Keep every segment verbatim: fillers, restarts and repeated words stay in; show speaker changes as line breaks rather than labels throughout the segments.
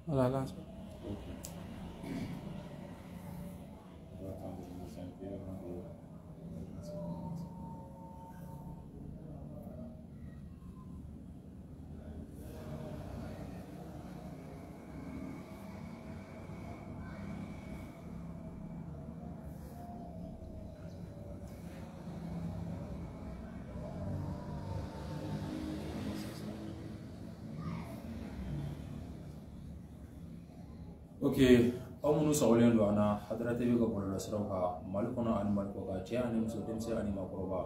Voilà, là.
Ok, aw minnu sɔgɔlen don an na Hadara T V ka bɔlɔlɔsiraw kan Mali kɔnɔ ani Mali kɔ kan cɛ ani muso denmisɛn ani maakɔrɔba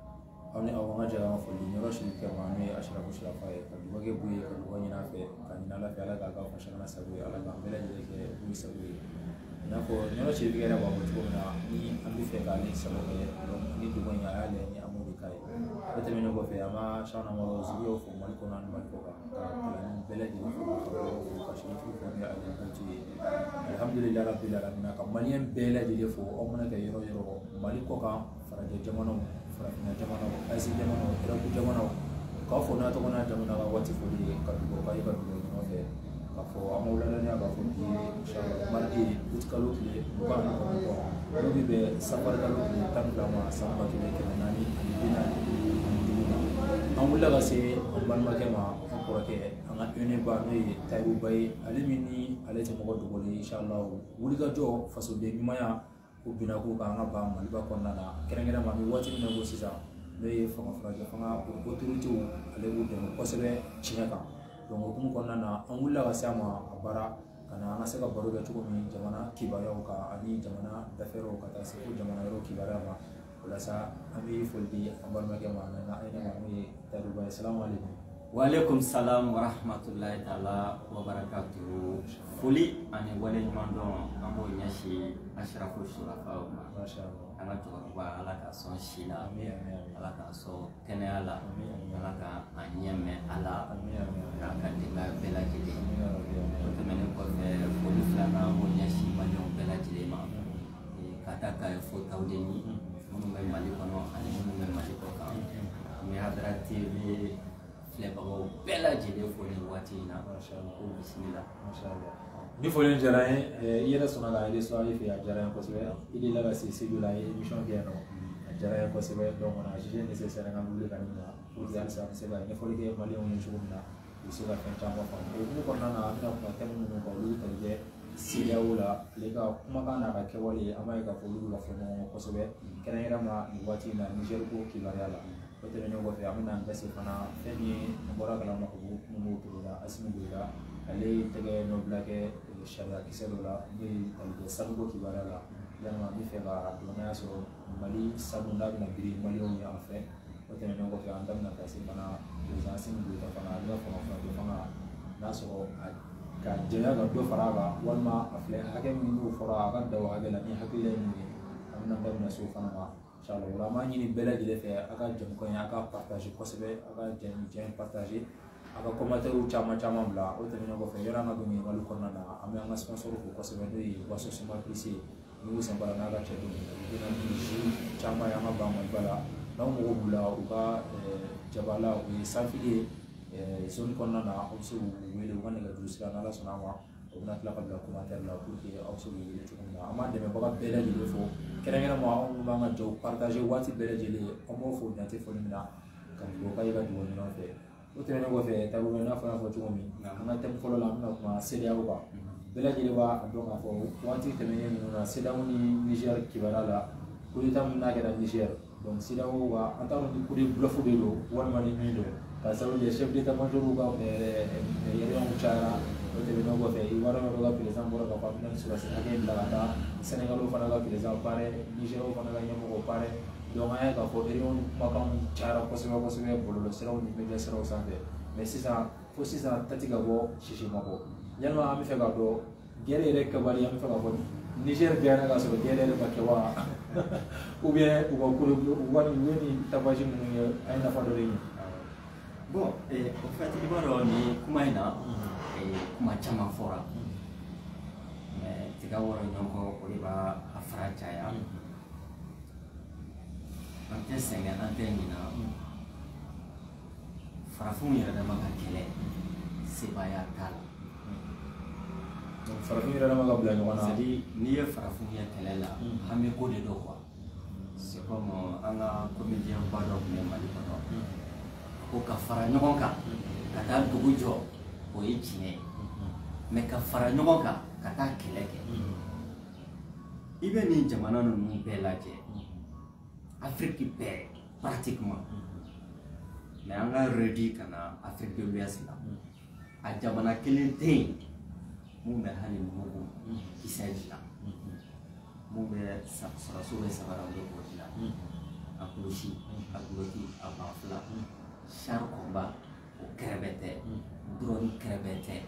aw ni aw an ka jɛ an ka foli yɔrɔ sini kɛ ma n'o ye Asharafu Sirafa ye ka dugawu kɛ bu ye ka dugawu ɲini a fɛ ka ɲini Ala fɛ Ala k'a ka fasana sago ye Ala k'an bɛɛ lajɛlen kɛ bu sago ye i n'a fɔ yɔrɔ sini yɛrɛ b'a fɔ cogo min na ni an bɛ fɛ k'ale sago kɛ ni dugawu in a y'a lajɛ ni an m'o de k'a ye o tɛmɛnen kɔfɛ an b'a sɔn an ka zuguyaw fɔ Mali kɔnɔ ani Mali kɔ kan ka kalanni bɛɛ lajɛlen fɔ ka sɛrifu fɔ ni ale bɔti ye alhamdulilayi rabbil alamin ka maliyɛn bɛɛ lajɛlen fɔ aw mana kɛ yɔrɔ yɔrɔ Mali kɔ kan farajɛ jamanaw farafinna jamanaw Asie jamanaw Europe jamanaw k'a fɔ n'a tɔgɔ n'a jamana ka waati foli ye ka dugawu k'a ye ka dugawu ɲɔgɔn fɛ k'a fɔ an b'aw ladɔnniya k'a fɔ bi ye inchallah mardi août kalo tile mugan ani kɔnɔntɔn n'o bɛ bɛn safari kalo tile tan ni fila ma san ba kelen kɛmɛ naani ani bi naani ani duuru ma an wulila ka se an balimakɛ ma an kɔrɔkɛ an ka ɔnɛba n'o ye Tayibuba ye ale min ni ale tɛ mɔgɔ dogolen inchallah wulikajɔ fasoden ɲumanya o bina ko k'an ka ban Maliba kɔnɔna na kɛrɛnkɛrɛn ma an bɛ waati min na ko sisan n'o ye fanga furakɛ fanga autorités ale b'u dɛmɛ kosɛbɛ tiɲɛ kan donc o hukumu kɔnɔna na an wulila ka se a ma a baara ka na an ka se ka baro kɛ cogo min jamana kibaruyaw kan ani jamana dafɛrɛw ka taa se fo jamana yɔrɔ kibaruya ma o la sa an bɛ foli di an balimakɛ ma n'an ka ɔnɛba n'o ye Tayibuba ye salamu aleykum.
Wa alaikum salam wa rahmatullahi ta'ala wa barakatuhu. Foli ani wale ɲuman dɔn an b'o ɲɛsin Asharafu Sirafaw ma. An ka cɛkɔrɔba Ala ka sɔn si la, Ala ka sɔn kɛnɛya la, Ala ka a ɲɛ mɛn a la, k'a ka denbaya bɛɛ lajɛlen. O tɛmɛnen kɔfɛ foli filanan an b'o ɲɛsin maliyɛnw bɛɛ lajɛlen ma ka taa k'a ye fo Tawudeni minnu bɛ Mali kɔnɔ ani minnu bɛ Mali kɔ kan. An bɛ Hadara T V filɛbagaw bɛɛ lajɛlen fo nin waati in na ko bisimila.
Ni foli diyara n ye i yɛrɛ sɔnna ka élection i fɛ a diyara n ye kosɛbɛ i delila ka se Sédhiou la a ye émission kɛ yen nɔ a diyara n ye kosɛbɛ donc on a jugé nécessaire an ka wuli ka nin na pour que halisa an bɛ se ka ɲɛfɔli kɛ maliyɛnw ye cogo min na u bɛ se ka fɛn caman faamu o hukumu kɔnɔna na an bɛna kuma thème minnu kan olu tali kɛ C E D E A O la ale ka kumakan n'a ka kɛwale an b'a ye k'a fɔ olu bɛ ka fɔ ɲɔgɔn kɔ kosɛbɛ kɛrɛnkɛrɛn ma nin waati in na Niger ko kibaruya la o tɛmɛnen kɔfɛ an bɛna an da se fana fɛn min ye an bɔra kalama ka fɔ minnu b'o cogo la Asimi Goyita ale tɛgɛ nɔbila kɛ sariya kisɛ dɔ la n'o ye tali kɛ sanuko kibaruya la yalima an bɛ fɛ ka dɔn n'a y'a sɔrɔ Mali sanu n'a bɛna biri maliyɛnw ye an fɛ o tɛmɛnen kɔfɛ an da bɛna taa se fana président Asimi Goyita fana ale ka fanga furakɛ fanga n'a sɔrɔ ka jɛnya ka dɔ fara a kan walima a filɛ hakɛ min n'o fɔra a ka da o hakɛ la ni hakilila ye min ye an bɛna daminɛ so fana ma inchallah o la an b'a ɲini bɛɛ lajɛlen fɛ a ka jamukan ye a ka partage kosɛbɛ a ka jɛn partage a ka commentaires caman caman bila o tɛmɛnen kɔfɛ yɔrɔ an ka don ɲininkali kɔnɔna na an bɛ an ka sponsor fo kosɛbɛ n'o ye Boisson Suma Plus ni y'u sen bara n'a ka cɛ don u bɛna ni jus caman ye an ka ban Maliba la n'aw mago b'u la u ka jaba la o ye sanfili ye zone kɔnɔna na aw bɛ se k'u wele u ka nɛgɛjuru sira n'Ala sɔnna a ma o bɛna tila ka bila commentaire la pour que aw bɛ se k'u wele cogo min na an b'a dɛmɛbaga bɛɛ lajɛlen fo kɛrɛnkɛrɛn ma anw minnu b'an ka jɛw partager waati bɛɛ lajɛlen an b'o fo dantɛ foli min na ka dugawu k'a ye ka dugawu ɲuman fɛ o tɛmɛnen kɔfɛ Tayibuba n'a fɔ n y'a fɔ cogo min an ka thème fɔlɔ la an bɛna kuma C E D E A O kan bɛɛ lajɛlen b'a dɔn k'a fɔ waati tɛmɛnen ninnu na C E D E A O ni Niger kibaruya la coup d'état min n'a kɛra Niger donc C E D E A O ka an t'a dɔn ni coup de bluff de don walima ni min don ka sababu kɛ chef d'état major ka yɛrɛw cayara o tɛmɛnen kɔfɛ i b'a dɔn ka président bɔra ka fɔ a bɛna nin sɔrɔsi hakɛ bila ka taa Sénégalw fana ka président parɛ Nigériw fana ka ɲɛmɔgɔ parɛ donc an y'a ye k'a fɔ réunion ni kumakanw cayara kosɛbɛ kosɛbɛ bɔlɔlɔsiraw ni média siraw sanfɛ mais sisan fo sisan tati ka bɔ sisi ma bɔ yalima an bɛ fɛ k'a dɔn guerre yɛrɛ kɛbali an bɛ fɛ k'a fɔ Niger gagné k'a sɔrɔ guerre yɛrɛ ma kɛ wa ou bien u ka kolo u ka nin u ye nin tabage ninnu ye a ye nafa dɔ de ɲɛ.
Bon, au fait, i b'a dɔn nin kuma in na kuma caman fɔra mais tiga wɔrɔ ɲɔgɔn kɔ o de b'a a fara caya an tɛ sɛgɛn an tɛ ɲina farafinw yɛrɛ dama ka kɛlɛ sebaaya t'a la
farafin yɛrɛ dama ka bila ɲɔgɔn na.
c'est à dire n'i ye farafin ye kɛlɛ la hami ko de don quoi. c'est comme an ka comédien ba dɔ tun bɛ Mali kɔnɔ ko ka fara ɲɔgɔn kan ka taa dugu jɔ o ye tiɲɛ ye mais ka fara ɲɔgɔn kan ka taa kɛlɛ kɛ i bɛ nin jamana ninnu bɛɛ lajɛ Afrique bɛɛ pratiquement mais an ka redi ka na Afrique de l'Ouest la a jamana kelen tɛ yen mun bɛ hali mugu kisɛ dilan mun bɛ sɔrɔso bɛ sabara bɛ k'o dilan a kulusi a guloti a banfula char combat o kɛrɛbɛ tɛ drone kɛrɛbɛ tɛ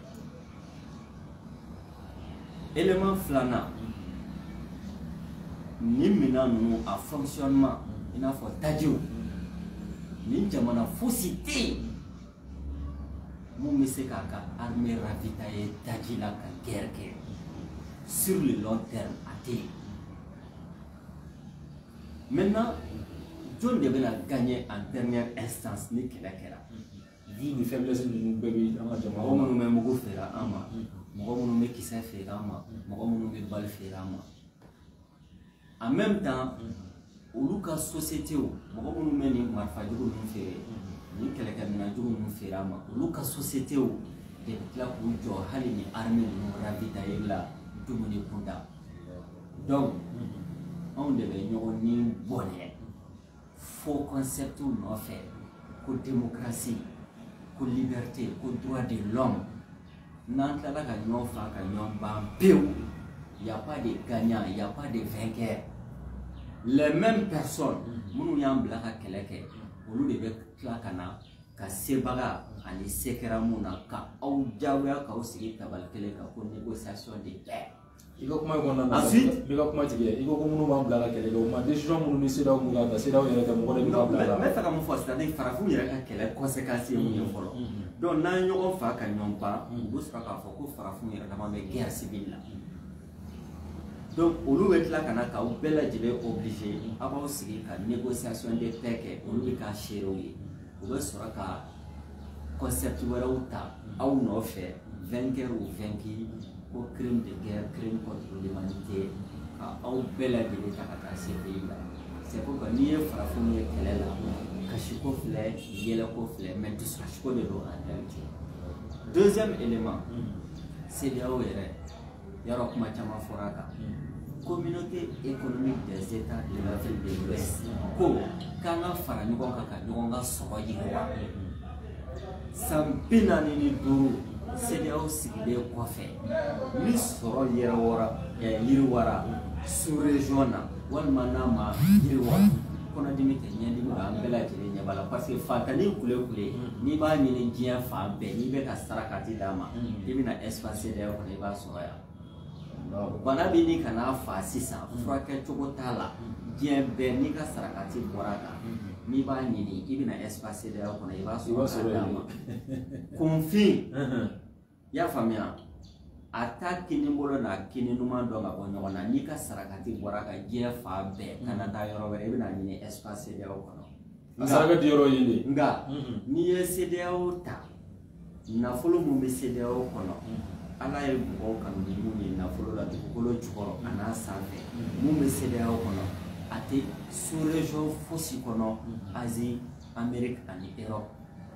élément filanan ni minɛn ninnu a fonctionnement i n'a fɔ tajiw ni jamana fosi tɛ yen mun bɛ se k'a ka armée ravitailler taji la ka guerre kɛ sur le long terme a tɛ yen maintenant jɔn de bɛna gagner en dernière instance ni kɛlɛ kɛra
vu ni faiblesse ninnu bɛɛ bɛ an ka jamana
mɔgɔ minnu bɛ mugu feere an ma mɔgɔ minnu bɛ kisɛ feere an ma mɔgɔ minnu bɛ bali feere an ma en même temps olu ka société o mɔgɔ minnu bɛ nin marifajugu ninnu feere ni kɛlɛkɛminɛn jugu ninnu feere an ma olu ka société o de bɛ tila k'u jɔ hali ni armée ninnu ravitailler la dumuni kunda donc anw de bɛ ɲɔgɔn ni bɔnɛ faux concept nɔfɛ ko démocratie ko liberté ko droit de l'homme n'an tilala ka ɲɔgɔn fa ka ɲɔgɔn ban pewu y a pas de gagnant y a pas de vainqueur les mêmes personnes minnu y'an bila ka kɛlɛ kɛ olu de bɛ tila ka na ka sebaga ani se kɛra mun na ka aw diyagoya k'aw sigi tabali kelen kan ko négociation de paix.
I ka kuma kɔnɔna na ensuite i ka kuma tigɛ i ko ko minnu b'an bila ka kɛlɛ kɛ o ma décision minnu ni CEDEAO mun ka ta CEDEAO yɛrɛ tɛ mɔgɔ de bɛ ka bila la.
n bɛ fɛ ka mun fɔ c'est-à-dire farafinw yɛrɛ ka kɛlɛ conséquence ye mun ye fɔlɔ donc n'an ye ɲɔgɔn fa ka ɲɔgɔn ban u bɛ sɔrɔ k'a fɔ ko farafinw yɛrɛ dama bɛ guerre civile la donc olu bɛ tila ka na k'aw bɛɛ lajɛlen obligé a b'aw sigi ka négociation de paix kɛ olu bɛ k'a seerew ye u bɛ sɔrɔ ka concept wɛrɛw ta aw nɔfɛ vainqueur ou vaincu ko crime de guerre crime contre l'humanité ka aw bɛɛ lajɛlen ta ka taa C P I la c'est pourquoi n'i ye farafinw ye kɛlɛ la kasiko filɛ yɛlɛko filɛ mais dusukasiko de don en réalité. Deuxième élément CEDEAO yɛrɛ yarɔ kuma caman fɔra a kan communauté économique des états de l'Afrique de l'Ouest ko k'an ka fara ɲɔgɔn kan ka ɲɔgɔn ka sɔrɔ yiriwa san bi naani ni duuru CEDEAO sigilen kɔfɛ ni sɔrɔ yɛrɛwara yiriwara sous région na walima n'a ma yiriwa kɔnɔdimi tɛ ɲɛdimi don an bɛɛ lajɛlen ɲɛ b'a la parce que fatani kule kule n'i b'a ɲini diɲɛ fan bɛɛ n'i bɛ ka sarakati d'a ma i bɛna espace CEDEAO kɔnɔ i b'a sɔrɔ yan bana bɛ ni ka n'a fa sisan furakɛ cogo t'a la diɲɛ bɛɛ n'i ka sarakati bɔra kan n'i b'a ɲini i bɛna espace CEDEAO kɔnɔ i b'a sɔrɔ d'a ma kunfin i y'a faamuya a ta kini bolo n'a kini ɲuman dɔn ka bɔ ɲɔgɔn na n'i ka sarakati bɔra ka diɲɛ fan bɛɛ ka na taa yɔrɔ wɛrɛ i bɛna ɲini espace CEDEAO kɔnɔ.
A saraka di yɔrɔ ye de.
Nka n'i ye CEDEAO ta nafolo mun bɛ CEDEAO kɔnɔ ala ye mɔgɔw kanu ni mun ye nafolo la dugukolo jukɔrɔ a n'a sanfɛ mun bɛ CEDEAO kɔnɔ a tɛ sous région fosi kɔnɔ Asie Amérique ani Europe.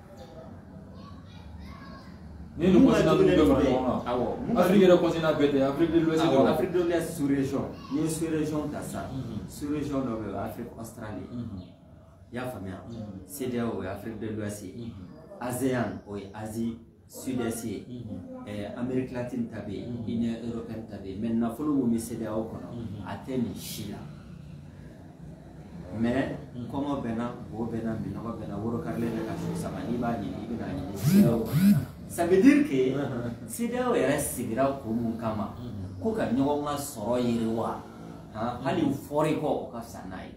Ni nous continent de faire vraiment. Ah ouais. Afrique est continent bête, Afrique de l'Ouest.
Ah ouais. Afrique de l'Ouest sous région. Ni sous région t'as ça. Sous région de Afrique Australie. Y'a famille. CEDEAO Afrique de l'Ouest. ASEAN oui Asie Sud-Est. Amérique latine tabe, Union européenne tabe. Maintenant faut le mot CEDEAO kono. Athènes Chila. Mais comment bena, wo bena, bena, bena, wo regarder les choses ça va ni ba ni ni bena ni. Ça veut dire que CEDEAO yɛrɛ sigira ko mun kama ko ka ɲɔgɔn ka sɔrɔ yiriwa hali fɔri kɔ o ka fisa n'a ye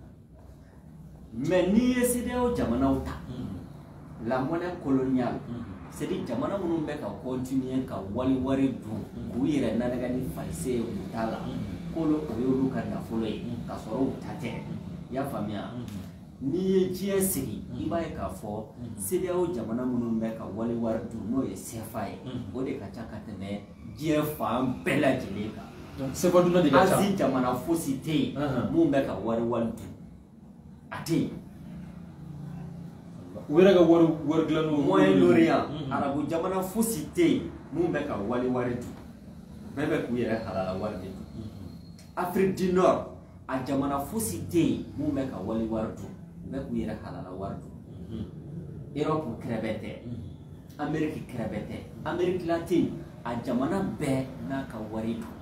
mais n'i ye CEDEAO jamanaw ta la monnaie coloniale c'est à dire jamana minnu bɛ ka continuer ka wali wari dun k'u yɛrɛ nanɛgɛ ni falise ye u t'a la k'olu o y'olu ka nafolo ye ka sɔrɔ u ta tɛ i y'a faamuya n'i ye diɲɛ sigi i b'a ye k'a fɔ CEDEAO jamana minnu bɛ ka wali wari dun n'o ye C F A ye o de ka ca ka tɛmɛ diɲɛ fan bɛɛ lajɛlen kan.
Donc CEPADU na de ka ca.
Asie jamana fosi tɛ yen mun bɛ ka wari wari dun a tɛ yen.
U yɛrɛ ka wari wari dilan n'o
Moyen-Orient arabu jamana fosi tɛ yen mun bɛ ka wari wari dun bɛɛ bɛ k'u yɛrɛ halala wari de dun. Afrique du Nord a jamana fosi tɛ yen mun bɛ ka wari wari dun u bɛ k'u yɛrɛ halala wari dun. Europe kɛrɛbɛ tɛ, Amérique kɛrɛbɛ tɛ, Amérique latine a jamana bɛɛ n'a ka wari dun.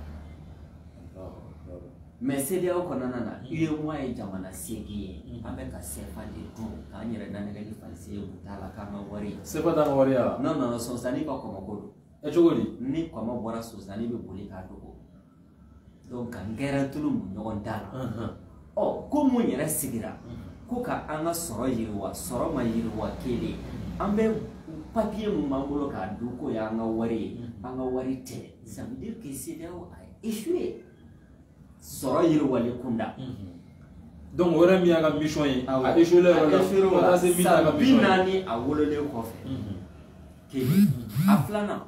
Mais C D A O kɔnɔna na U E M O A ye jamana seegin ye an bɛ ka C F A de dun k'an yɛrɛ nanɛgɛ ni falise ye u t'a la k'an ka wari.
C F A t'an ka wari ya?
Non non Sɔnsani ka kɔmɔ ko don.
Ɛ cogo di?
Ni kɔmɔ bɔra Sɔnsani bɛ boli k'a dogo. Donc ka ngɛrɛ tulu mun ɲɔgɔn da la. Ɔ ko mun yɛrɛ sigira ko ka an ka sɔrɔ yiriwa sɔrɔ ma yiriwa kelen an bɛ papier mun b'an bolo k'a dun k'o y'an ka wari ye an ka wari tɛ. Ça veut dire que C D A O a échoué. Sɔrɔ yiriwali kunda.
Donc o yɛrɛ min y'a ka mission ye a échoué la yɔrɔ la fo ka taa se min t'a ka mission ye.
San bi naani a wololen kɔfɛ kelen a filanan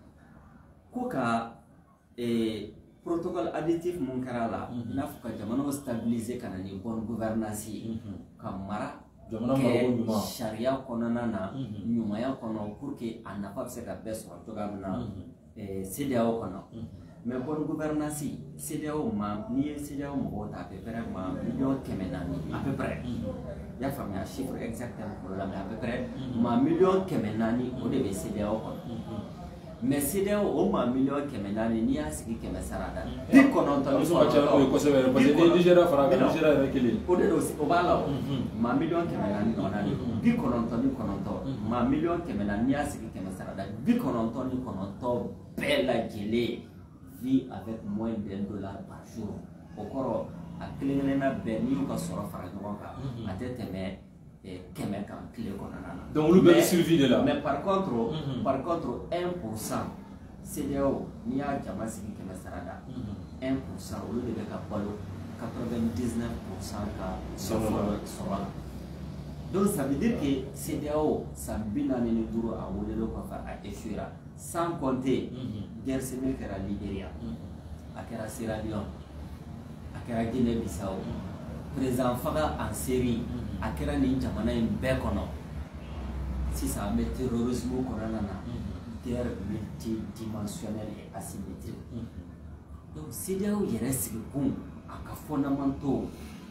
ko ka protocole additif mun kɛra a la i n'a fɔ ka jamanaw stabiliser ka na ni bonne gouvernance ye ka mara kɛ sariya kɔnɔna na ɲumanya kɔnɔ pour que a nafa bɛ se ka bɛɛ sɔrɔ cogoya min na C D A O kɔnɔ. Mais bonne gouvernance C D A O ma n'i ye C D A O mɔgɔw ta à peu près ma miliyɔn kɛmɛ naani à peu près i y'a faamuya chiffre exactement pour la mais à peu près ma miliyɔn kɛmɛ naani o de bɛ C D A O kɔnɔ. Mais C D A O o ma miliyɔn kɛmɛ naani n'i y'a sigi kɛmɛ sara da bi kɔnɔntɔn ni kɔnɔntɔn
kosɛbɛ parce que ni Nigéria fara kan Nigéria yɛrɛ kelen
o de don o b'a la o ma miliyɔn kɛmɛ naani ɲɔgɔnna de bi kɔnɔntɔn ni kɔnɔntɔn ma miliyɔn kɛmɛ naani n'i y'a sigi kɛmɛ sara da bi kɔnɔntɔn ni kɔnɔntɔn bɛɛ lajɛlen vit avec moins d'un dollar par jour. Au corps, à Clément Berni, ou à Sora Faragonga, à Tétémé, et Kemekan, Clégonana.
Donc, le bel survie de là.
Mais par contre, par contre, un pour cent, C D A O, n'y a jamais signé Kemesarada. un pour cent, au lieu de Capolo, quatre-vingt-dix-neuf pour cent Sora. Donc, ça veut dire que C D A O, ça bina ni duro à Wodelo Kafa à Eshura. Sans compter guerre civile qui est la Libéria, qui est la Sierra Leone, qui est la Guinée-Bissau, président Faga en série, qui est la Ninjamana in Bekono. Si ça met terrorisme au Coranana, guerre multidimensionnelle et asymétrique. Donc, C D A O y reste le bon, à cas fondamental.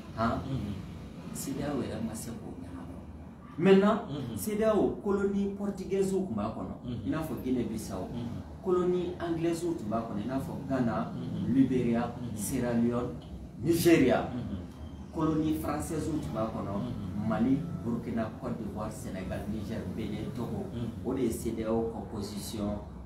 C D A O est un massacre. Maintenant, C D A O, colonie portugaise ou il n'a pas Guinée-Bissau, colonie anglaise ou il n'a pas Ghana, Libéria, Sierra Leone, Nigeria, colonie française ou Mali, Burkina, Côte d'Ivoire, Sénégal, Niger, Bénin, Togo, ou des C D A O composition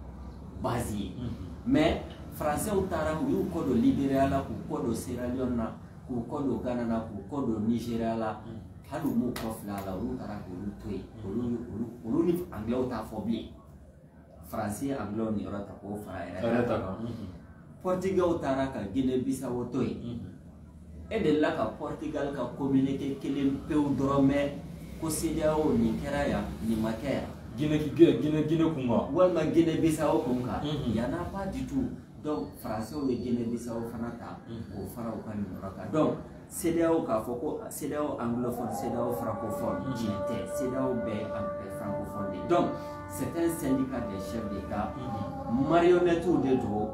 basée. Mais français ou Tara ou code Libéria là, ou code Sierra Leone là, ou code Ghana, ou code Nigeria là. Hali mu kɔfila la olu taara k'olu to yen olu olu olu ni anglais t'a fɔ bilen français anglais ni yɔrɔ ta k'o fara yɛrɛ kan portugais taara ka Guinée-Bissau to yen e delila ka Portugal ka communiqué kelen pewu dɔrɔn mɛn ko C D A O nin kɛra yan nin ma kɛ yan
Guinée Guinée Guinée kun kan
walima Guinée-Bissau kun kan y'en a pas du tout donc français ye Guinée-Bissau fana ta k'o fara u ka nin yɔrɔ kan donc C D A O k'a fɔ ko C D A O anglophone, C D A O francophone, diɲɛ tɛ C D A O bɛɛ francophone de donc c'est un syndicat des chefs d'État marionnette de don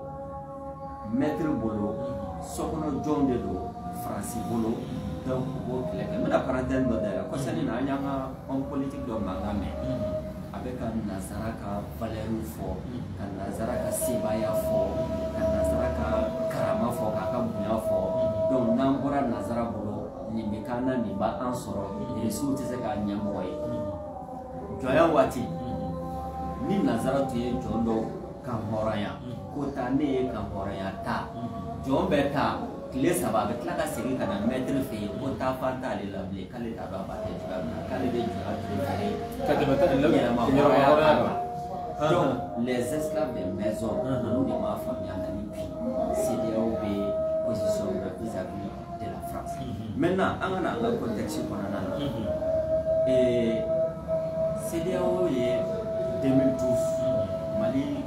maître bolo sokɔnɔ jɔnw de don France bolo donc u b'o kɛlɛ kɛ n bɛna parenthèse dɔ dayɛlɛ kɔsɛni na an y'an ka homme politique dɔ mankan mɛn a bɛ ka nazara ka valeur fɔ ka nazara ka sebaaya fɔ ka nazara ka karama fɔ k'a ka bonya fɔ donc n'an bɔra nazara bolo nin bɛ k'an na nin b'an sɔrɔ irisiw tɛ se k'a ɲɛmɔgɔ ye jɔnya waati ni nazara tun ye jɔn dɔw ka hɔrɔnya ko taa ne ye ka hɔrɔnya ta jɔn bɛ taa tile saba a bɛ tila ka segin ka na maître fɛ yen ko taa fan t'ale la bilen k'ale t'a dɔn a b'a kɛ cogoya min na k'ale bɛ jɔnya préféré yɛlɛma hɔrɔnya kan donc les esclaves des maisons olu de m'a faamuya ani bi C D A O bɛ position vis-à-vis de la France. Maintenant, on a un contexte qu'on a. Et C D A O est deux mille douze, Mali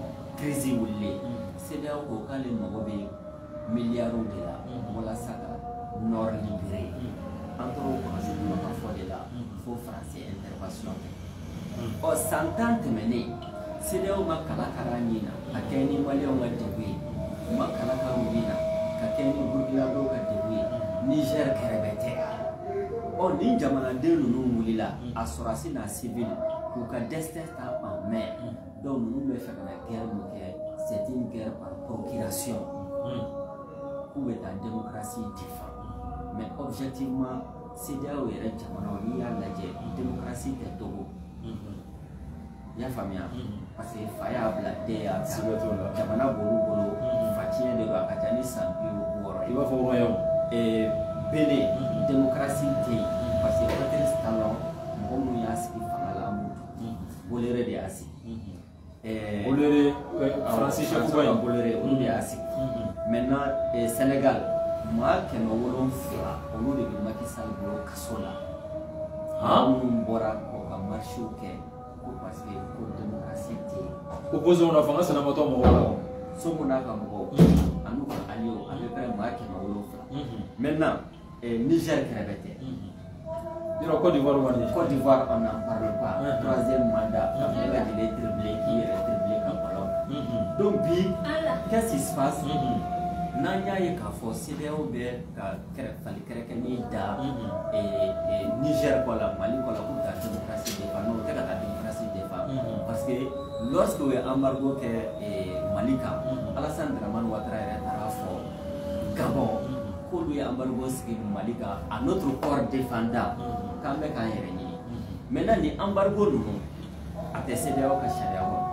crise wuli C D A O ko k'ale mago bɛ miliyariw de la walasa ka nord libéré an tora o kɔlɔsi ka fɔ de la fo faransi intervention ɔ san tan tɛmɛnen C D A O ma kala kala ɲin na ka kɛ ni maliyɛnw ka degun ye u ma kala kala ɲin na ka kɛ ni burukinabew ka degun ye Niger kɛrɛfɛ tɛ ɔ ni jamanaden ninnu wulila a sɔrɔsi n'a civil k'u ka destin ta en main donc ninnu bɛ fɛ ka na guerre min kɛ c'est une guerre par procuration k'u bɛ taa démocratie défend mais objectivement C D A O yɛrɛ jamanaw n'i y'a lajɛ démocratie tɛ Togo i y'a faamuya parce que fa y'a bila den y'a ta jamana b'olu bolo fa tiɲɛ de don a ka ca ni san bi wɔɔrɔ
i b'a fɔ royaume
Bénin démocratie tɛ yen parce que Patrice Talon mɔgɔ minnu y'a sigi fanga la an b'u dɔn Boléré de y'a sigi
Boléré Francis Chefouba
Boléré olu de y'a sigi maintenant Sénégal maa kɛmɛ wolonfila olu de bɛ Macky Sall bolo kaso la minnu bɔra k'u ka marchew kɛ ko parce que ko démocratie tɛ yen
opposition na fanga sɛnɛbatɔ mɔgɔw la
Sonko n'a ka mɔgɔw an'u ka alliés a bɛ pɛrɛn maa kɛmɛ wolonfila maintenant Niger kɛrɛfɛ tɛ
yɔrɔ Côte d'Ivoire wani
Côte d'Ivoire on n'en parle pas troisième mandat ka bɛɛ lajɛlen dribblé k'i yɛrɛ dribblé ka ballon donc bi qu'est-ce qui se passe n'an y'a ye k'a fɔ C D A O bɛ ka fali kɛrɛkɛnin da Niger kɔ la Mali kɔ la k'u bɛ taa démocratie défend non o tɛ ka taa démocratie défend parce que lorsque u ye embargo kɛ Mali kan Alassane Dramane Ouattara yɛrɛ taara fɔ Gabon k'olu ye embargo sigi Mali kan à notre corps défendant k'an bɛ k'an yɛrɛ ɲini maintenant ni embargo ninnu a tɛ C D A O ka sariya kɔnɔ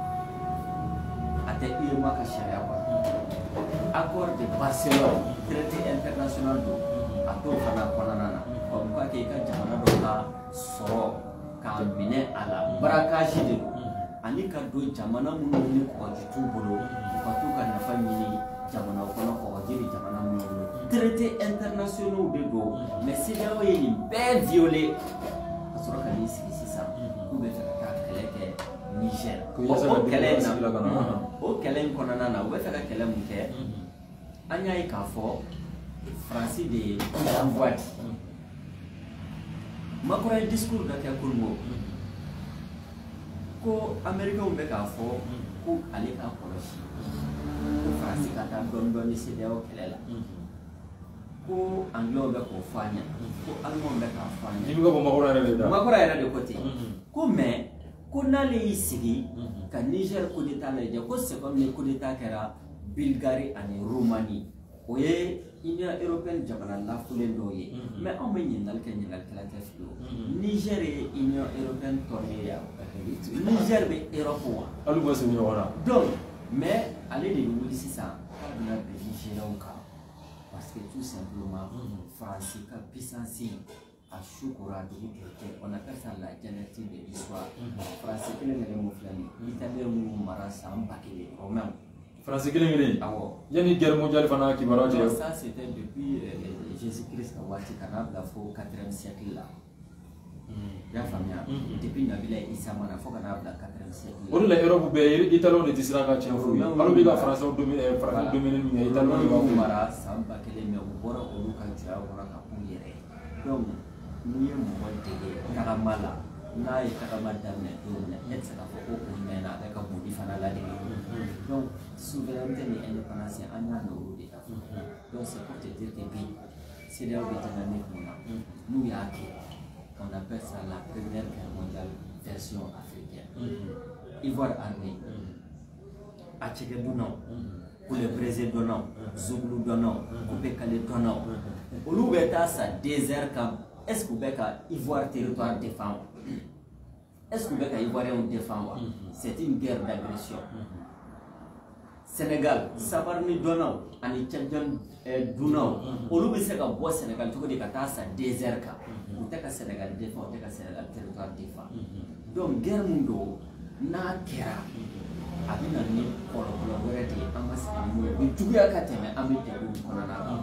a tɛ U E M O A ka sariya kɔnɔ accord de Barcelone traité international don a t'o fana kɔnɔna na comme quoi k'i ka jamana dɔ ka sɔrɔ k'a minɛ a la braquage de don ani ka don jamana minnu ni kɔgɔji t'u bolo u ka t'u ka nafa ɲini jamana kɔnɔ kɔgɔji bɛ jamana minnu bolo traité internationaux de don mais C D A O ye nin bɛɛ violé ka sɔrɔ ka n'i sigi sisan k'u bɛ fɛ ka taa kɛlɛ kɛ Niger o kɛlɛ in na o kɛlɛ in kɔnɔna na u bɛ fɛ ka kɛlɛ mun kɛ an y'a ye k'a fɔ Faransi de ye envoi di Macron ye discours dɔ kɛ Congo ko Américains bɛ k'a fɔ ko ale k'a kɔlɔsi ko Faransi ka taa dɔɔni dɔɔni C D A O kɛlɛ la ko Anglais bɛ k'o fɔ an ɲɛna ko Allemands bɛ k'a fɔ an ɲɛna.
i bɛ ka bɔ Macron yɛrɛ de da
Macron yɛrɛ de ko ten ko mais ko n'ale y'i sigi ka Niger coup d'état lajɛ ko c'est comme ni coup d'état kɛra Bulgarie ani Roumanie o ye Union européenne jamana lafulen dɔw ye mais anw bɛ ɲininkali kɛ ɲininkalikɛla tɛ fili o Niger ye Union européenne tɔ ye yan Niger bɛ Europe wa
hali u bɛ segin ɲɔgɔn na
donc mais ale de bɛ wuli sisan k'a bɛna bɛn Nigériens kan parce que tout simplement Faransi ka puissance a su kora dugu kɛ on appelle ça la génétique de l'histoire Faransi kelen kelen mun filɛ nin ye Italien minnu mara san ba kelen Romains
Faransi kelen kelen
awɔ
yanni guerre mondiale fana kibaruya cɛ
ça c'était depuis Jésus-Christ ka waati ka n'a bila fo quatrième siècle la i y'a faamuya depuis Nabila Isa mana fo ka n'a bila quatrième siècle
o de la Europe bɛɛ Italiens de tɛ siran ka tiɲɛ f'u ye hali bɛ ka Faransiw dominer Faransi dominer min kɛ Italiens de b'a fɔ
mara san ba kelen mais u bɔra olu ka jɔnya kɔnɔ ka k'u yɛrɛ ye donc n'i ye mɔgɔ dege tagama la n'a ye tagama daminɛ don min na e tɛ se k'a fɔ ko o mɛnna a bɛ ka boli fana ladege donc souveraineté ni indépendance an y'a n'olu de la donc c'est pour te dire que bi C D A O bɛ dynamique mun na n'u y'a kɛ on appelle ça la première guerre mondiale version africaine Ivoire armée Atcheke Dunam Kule Breze Donam Zouglou Donam Coupé Calais Donam olu bɛ taa sa désert camp est-ce que u bɛ ka Ivoire territoire défend est-ce que u bɛ ka Ivoiriens défend wa c'est une guerre d'agression Sénégal Sabarni Donam ani Tchadien Dunam olu bɛ se ka bɔ Sénégal cogo di ka taa sa désert camp u tɛ ka Sénégal défend u tɛ ka Sénégal territoire défend donc guerre mun don n'a kɛra a bɛ na ni kɔlɔlɔ wɛrɛ de ye an ka sigi n'o ye o juguya ka tɛmɛ an bɛ degun kɔnɔna na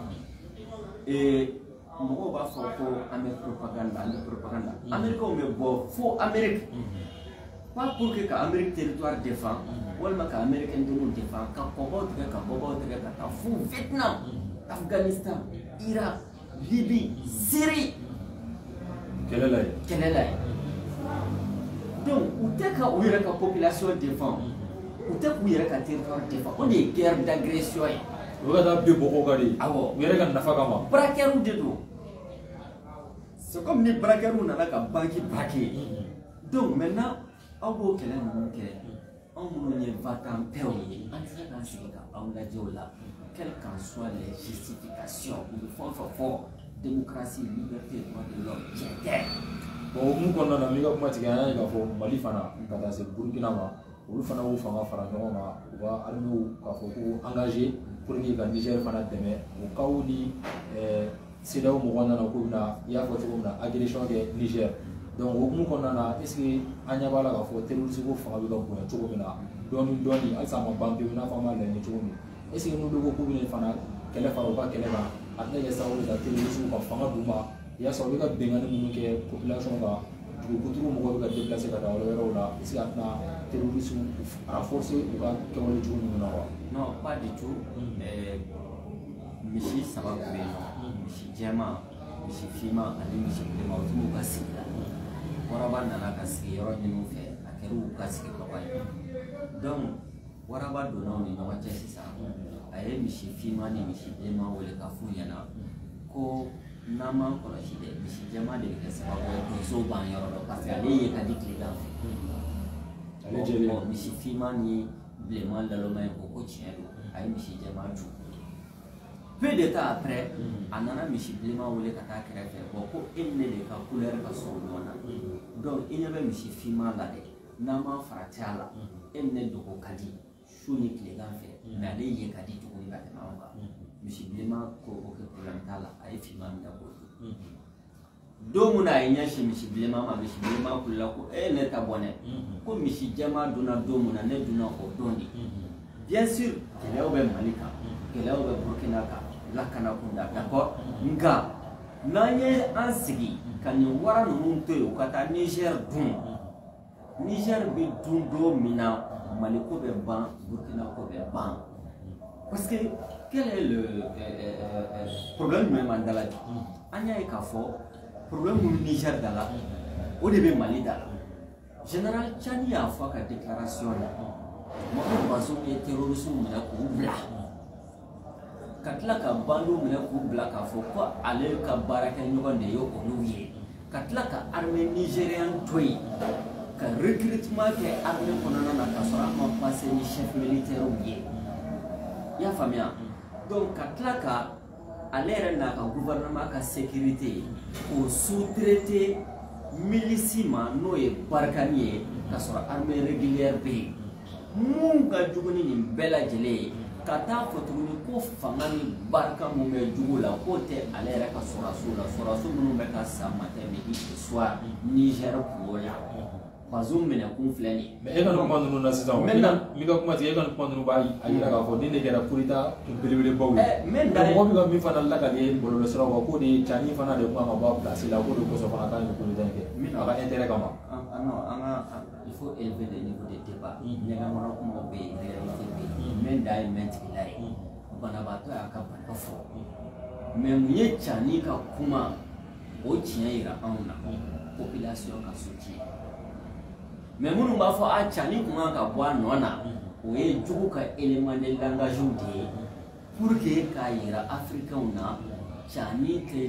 mɔgɔw b'a fɔ ko an bɛ propagande an bɛ propagande Américains bɛ bɔ fo Amérique pas pour que l'Amérique territoire défend, ou que l'Amérique nous défend, quand Kobo te ka Kobo te ka ta fou Vietnam, Afghanistan, Irak, Libye, Syrie.
Quelle est la
Quelle est la donc, où est-ce que la population défend? Où est-ce que la territoire défend? On est guerre d'agression.
On va d'abord beaucoup garder. Ah bon? On est dans la fac.
Braquer ou de dos. C'est comme les braqueurs où on a la banque braquée. Donc maintenant, on va quel est le nom que on va t'en payer. On sait dans ce cas, on a dit là, quelles qu'en soient les justifications, il faut faire fort. Démocratie, liberté, droit de l'homme, tiens.
Bon, nous on a mis comme tu gagnes, il faut Mali fana, quand c'est Burkina Faso, ou fana ou fana fana non ma, ou va armée ou faut engager pour que le Niger fana demain, au cas où ni c'est là où on a na kouna, il y a faut qu'on a agression que Niger. Donc nous on a est-ce que anya bala ka faut terrorisme ko fana bi ka boya to ko na, doni doni al sama bambe na fama la ni to ni. Est-ce que nous dogo ko bi fana kele fa ou pas kele ba, atna ya sa ou da terrorisme ko fana duma. Il y a sauvé la bengane qui est population là, du coup tout le monde va déplacer dans le héros là, ici à la terrorisme renforcé ou pas que on le joue nous
non pas du tout. Michi ça va bien, Michi Diamant, Michi Fima, Ali Michi Dema au tout cas là. Waraba nana kasi yoro ni nous fait, à quel ou kasi papa. Donc Waraba donnant ni non c'est ça. Aye Michi Fima ni Michi Dema ou le kafu yana ko Nama kɔlɔsi dɛ misi jɛma de bɛ kɛ sababu ye musow b'an yɔrɔ dɔn parce que ale ye ka di tilegan fɛ bon misi finman ni bilenman lalɔma ye ko ko tiɲɛ don a ye misi jɛma dun peu de temps après a nana misi bilenman wele ka taa kɛrɛfɛ bon ko e ni ne de ka couleur ka surun ɲɔgɔn na donc i ɲɛ bɛ misi finman la dɛ n'an ma farati a la e ni ne dogo ka di su ni tilegan fɛ mais ale ye ka di tuguni ka tɛmɛ anw kan. Misi Blema ko oke problème tala ay fima mi da ko do muna nya shi misi Blema ma misi Blema kula ko e ne ta bonne ko misi jama duna do muna ne duna ko dondi bien sûr kele obe malika kele obe Burkina ka la kana kunda d'accord nga nanye ansigi kan wara nun to yo kata Niger dun Niger bi dun do mina maliko be ban Burkina ko be ban parce que quel est le euh, euh, euh, problème même dans la vie? Anya et Kafo, problème du Niger dans la au début Mali dans la général Tchani a fait une déclaration là. Moi, je pense que le terrorisme est un blanc. Quand la Kabando est un blanc, il faut quoi aller à Baraka Nyogan de Yoko Nouye. Quand la armée nigérienne tuée, quand le recrutement qui est armé pendant la Kassora a passé le chef militaire au biais. Il y a famille. Donc, quand la à l'air d'un gouvernement de sécurité, au sous-traité milissima, nous et Barkanier, qui sont armée régulière, nous avons une belle gelée. Quand on a fait une famille Barka Moumé Djoula, côté à l'air de Sorasoula, Sorasoula, nous avons fait matin, midi, soir, Niger pour là. Bazoum mena conflani
mais e kan prendre nos assistants maintenant mi ka kuma e kan prendre no ba ayira ka fo ni ne kera purita belebele bawu
eh men da
mo bi ka mi fana la ka de bolo le sura ko de chani fana de ko ma ba place la ko de ko so fana kan ko de denke mi aka intérêt kama
ah non anga il faut élever le niveau de débat ni nga mara ko mo be réalité be men da men tilai bana ba to aka ba ko fo mais mu ye chani ka kuma o tiɲɛ yira anw na population ka soutien mais nous b'a fait à Tchani comment ka boire nona o ye jugu ka élément de langage de pour que ka yira africain na Tchani te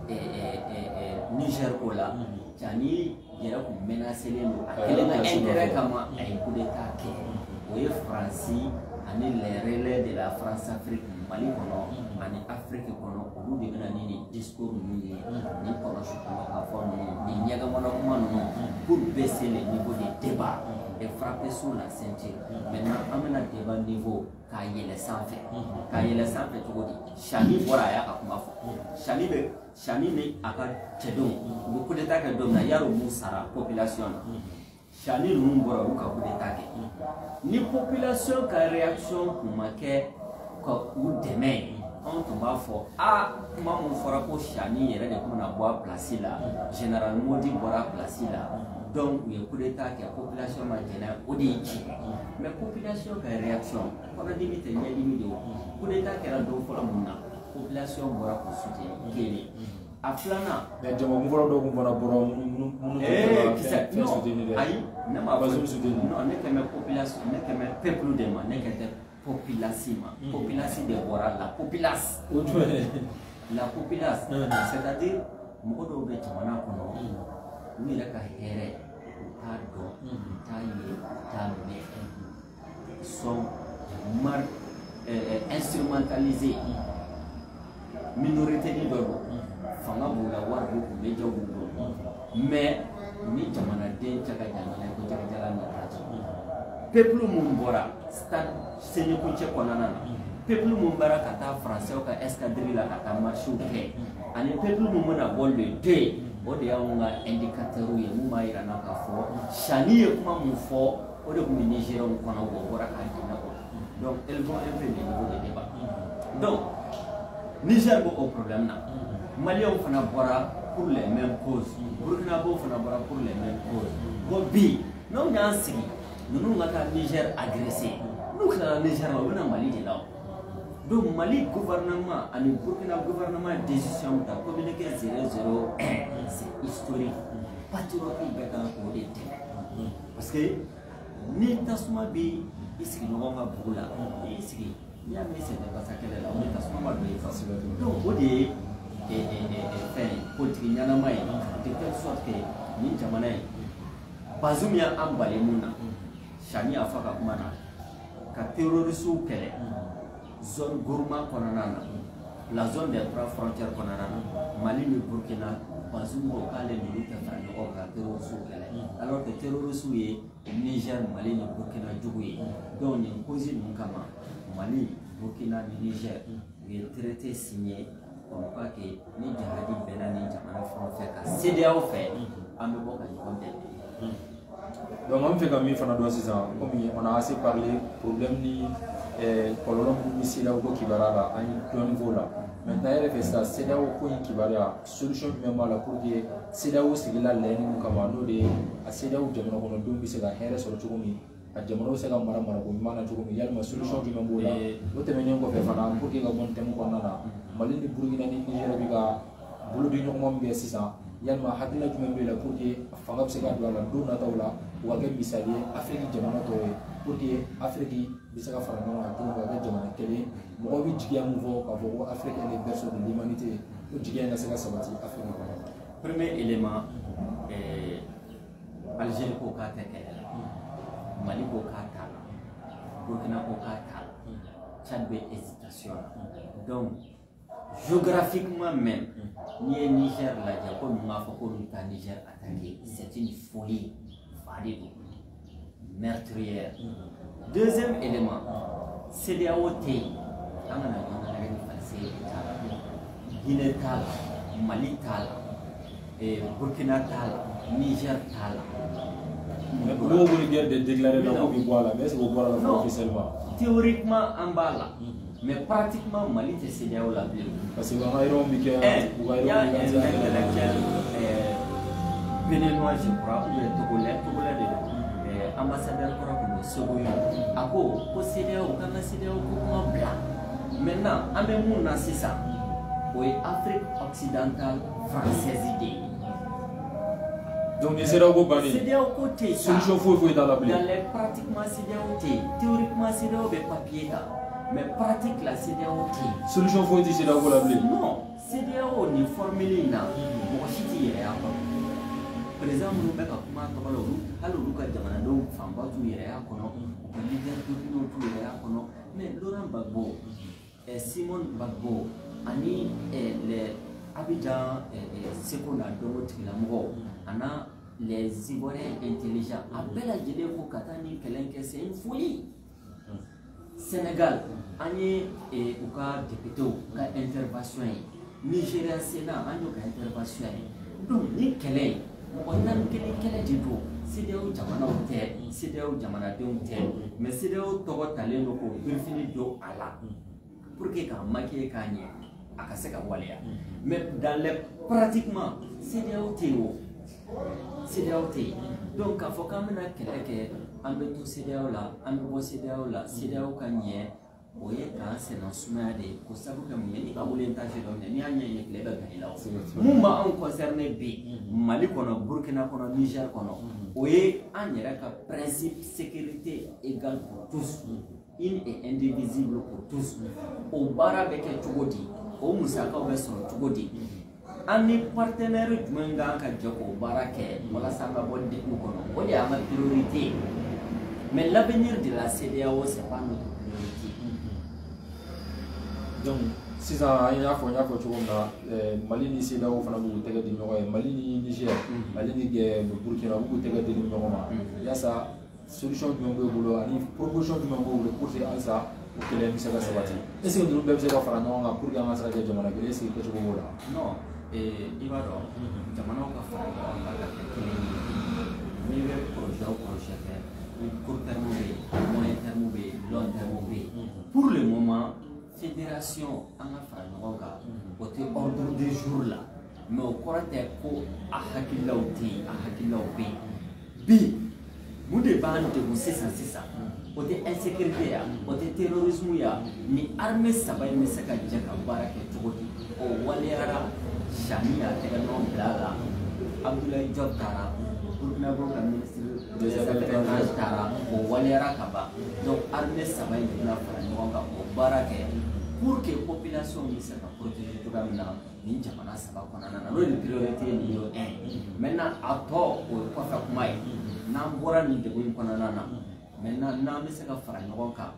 Niger ko la Tchani yera ko menacer le akele na intérêt kama ay coup d'état ke o ye français ani les relais de la France Afrique Mali kono ani Afrique kono olu de bena ni discours ni ni kono shukuma ka fo ni nyaga mona kuma no pour baisser le niveau de débat et frapper sur la ceinture. Maintenant amena débat niveau ka yele sanfé ka yele sanfé to godi Chani bora ya ka kuma fo Chani be Chani ne aka tedon bu coup d'état ka dom na yaro musara population Chani nous bora u ka coup d'état ke ni population ka réaction kuma ke ko u demain on tomba fo a kuma mon fora ko Chani yere de kuma na boa place là général Modi bora place là donc u ye coup d'état kɛ population ma jɛnɛ o de ye ci mais population ka réaction kɔnɔdimi tɛ ɲɛdimi de o coup d'état kɛra don fɔlɔ mun na population bɔra k'u soutien kelen a filanan
mais jama mun fɔlɔ dɔw kun fana bɔra minnu minnu
tɛ fɛn soutien dɛ ayi ne m'a fɔ
non
ne kɛmɛ population ne kɛmɛ peuple de ma ne kɛ tɛ population ma population de bɔra la populace la populace c'est-à-dire mɔgɔ dɔw bɛ jamana kɔnɔ u yɛrɛ ka hɛrɛ u t'a dɔn u t'a ye u t'a mɛn sont mar instrumentalisés minorité ni dɔ don fanga b'u la wari b'u kun médias b'u bolo mais ni jamanaden cɛ ka jamana ko jagajaga nata ci peuple mun bɔra stade Sénékuncɛ kɔnɔna na peuple mun bara ka taa français ka escadrille la ka taa marche kɛ ani peuple mun bɛna bɔ le deux o de y'anw ka indicateur ye mun b'a yira na k'a fɔ Chani ye kuma mun fɔ o de tun bɛ Nigériens kɔnɔ o bɔra k'a jɛnɛ o donc elles vont un peu le niveau de débat donc Niger b'o o problème na Maliens fana bɔra pour les mêmes causes Burkinabés fana bɔra pour les mêmes causes bon bi n'anw y'an sigi ninnu ka taa Niger agressé n'u kilala Niger la u bɛna Mali de la donc Mali gouvernement ani Burkina gouvernement décision ta communiqué zéro zéro un c'est historique patriotique bɛɛ kan k'o de dɛmɛ parce que ni tasuma bɛ i sigi ɲɔgɔn ka bugu la i sigi n'i y'a mɛn sɛnɛfasa kɛlɛ la o de tasuma ma don i kan donc o de ye fɛn politique ɲɛnama ye de telle sorte que nin jamana in Bazoum y'an bali mun na Chani y'a fɔ a ka kuma na ka terroristes kɛlɛ zone gourmand kɔnɔna na la zone des trois frontières kɔnɔna na Mali ni Burkina Bazoum ko k'ale ninnu tɛ fara ɲɔgɔn kan terroristes kɛlɛ alors que terroristes ye Niger Mali ni Burkina jugu ye donc nin cause ninnu kama Mali Burkina ni Niger u ye traité signé comme quoi que ni jihadi bɛnna ni jamana fɛn o fɛn ka C D A O fɛ an bɛ bɔ ka ɲɔgɔn dɛmɛ.
Donc on fait comme il faut nous dire comme on a assez parlé problème ni kɔlɔlɔ minnu bɛ C D A O ko kibaruya la an ye dɔɔni fɔ o la maintenant yɛrɛ fɛ sisan C D A O ko in kibaruya solution jumɛn b'a la pour que C D A O sigila laɲini min kama n'o de ye a C D A O jamana kɔnɔdenw bɛ se ka hɛrɛ sɔrɔ cogo min a jamana bɛ se ka mara mara ko ɲuman na cogo min yalima solution jumɛn b'o la o tɛmɛnen kɔfɛ fana pour que ka bɔ nin thème kɔnɔna na Mali ni Burkina ni Niger bɛ ka bolo di ɲɔgɔn min kɛ sisan yalima hakilina jumɛn b'e la pour que fanga bɛ se ka don a la don nataw la u ka kɛ misali ye Afrique jamana tɔw ye pour que Afrique bɛ se ka fara ɲɔgɔn kan cogo min ka kɛ jamana kelen mɔgɔw bɛ jigiya mun fɔ k'a fɔ ko Afrique est le berceau de l'humanité o jigiya in ka se ka sabati Afrique kɔnɔ.
Premier élément Algérie ko k'a tɛ kɛlɛ la Mali ko k'a t'a la Burkina ko k'a t'a la Tchad bɛ hésitation la donc géographiquement même n'i ye Niger lajɛ ko ninnu b'a fɔ k'olu taa Niger attaquer c'est une folie fa de don meurtrière. Deuxième élément C D A O tɛ yen an kana ɲɔgɔn lajɛ ni false t'a la Guinée t'a la Mali t'a la Burkina t'a la Niger t'a la.
Mais vous voulez dire de déclarer la Coupe du Bois mais est-ce que vous voyez la officiellement?
Théoriquement en bas là. Mais pratiquement Mali te C D A O la bilen
parce que on a eu il y a un
intellectuel béninois je crois ou togolais togolais de ambassadeur kora ko Sogoyo ako ko C D A O kana C D A O ko kuma bla maintenant an bɛ mun na sisan o ye Afrique occidentale française de
donc ni C D A O ko banni
C D A O ko te
solution foyi foyi t'a la bilen
dans les pratiquement C D A O te théoriquement C D A O bɛ papier kan mais pratique la C D A O te
solution foyi tɛ C D A O ko la bilen
non C D A O ni formule in na mɔgɔ si t'i yɛrɛ y'a kɔnɔ président minnu bɛ ka kuma tɔgɔ la olu hali olu ka jamanadenw fanba t'u yɛrɛ y'a kɔnɔ u ka leader d'opinion t'u yɛrɛ y'a kɔnɔ mais Laurent Gbagbo Simon Gbagbo ani les Abidjan Seko n'a dɔn o tigilamɔgɔw ana les Ivoiriens intelligents a bɛɛ lajɛlen ko ka taa ni kɛlɛ in kɛ c'est une folie. Sénégal an ye u ka députés ka intervention ye Nigéria Sénat an y'o ka intervention ye donc ni kɛlɛ in mɔgɔ naani kelen kɛlɛ de don C D A O jamanaw tɛ C D A O jamanadenw tɛ mais C D A O tɔgɔ talen don k'o birifini don a la pour que k'a maquiller k'a ɲɛ a ka se ka waleya mais dans les pratiquement C D A O tɛ yen o C D A O tɛ donc k'a fɔ k'an bɛna kɛlɛ kɛ an bɛ to C D A O la an bɛ bɔ C D A O la C D A O ka ɲɛ o ye k'an sɛnɛ sumaya de ye ko sabu kɛ mun ye ni ka wele t'a fɛ dɔn n'i y'a ɲɛɲini tile bɛ gagner la mun b'anw concerné bi Mali kɔnɔ Burkina kɔnɔ Niger kɔnɔ o ye an yɛrɛ ka principe sécurité égale pour tous une et indivisible pour tous o baara bɛ kɛ cogo di o musakaw bɛ sɔrɔ cogo di an ni partenaire jumɛn kan ka jɛ k'o baara kɛ walasa an ka bɔ degun kɔnɔ o de y'an ka priorité mais l'avenir de la C D A O c'est pas notre priorité.
Donc sisan an y'a fɔ n y'a fɔ cogo min na Mali ni C D A O fana b'u tɛgɛ di ɲɔgɔn ye Mali ni Niger Mali ni Burkina b'u tɛgɛ di ɲɔgɔn ma yaasa solution jumɛn b'e bolo ani proposition jumɛn b'e bolo pour que halisa o kɛlɛ bɛ se ka sabati est ce que ninnu bɛɛ bɛ se ka fara ɲɔgɔn kan pour que an ka se ka kɛ jamana kelen est ce que kɛcogo b'o la.
Non i b'a dɔn jamanaw ka fara ɲɔgɔn kan ka kɛ kelen ye n'i bɛ projet o projet kɛ court terme bɛ yen moyen terme bɛ yen long terme bɛ yen pour le moment fédération an ka fara ɲɔgɔn kan o tɛ ordre du jour la mais o kɔrɔ tɛ ko a hakililaw tɛ yen a hakililaw bɛ yen bi mun de b'an degun sisan sisan o tɛ insécurité ya o tɛ terrorisme ya ni armée saba in bɛ se ka jɛ ka baara kɛ cogo di o waleyara Chani y'a tɛgɛ nɔ bila a la Abdoulaye Diop taara Burkina Faso ka ministre des affaires étrangères taara o waleyara ka ban donc armée saba in de bɛna fara ɲɔgɔn kan o baara kɛ pour que population bɛ se ka protéger cogoya min na nin jamana saba kɔnɔna na n'o ye priorité numéro un maintenant a tɔ o ye kɔfɛ kuma ye n'an bɔra nin degun in kɔnɔna na maintenant n'an bɛ se ka fara ɲɔgɔn kan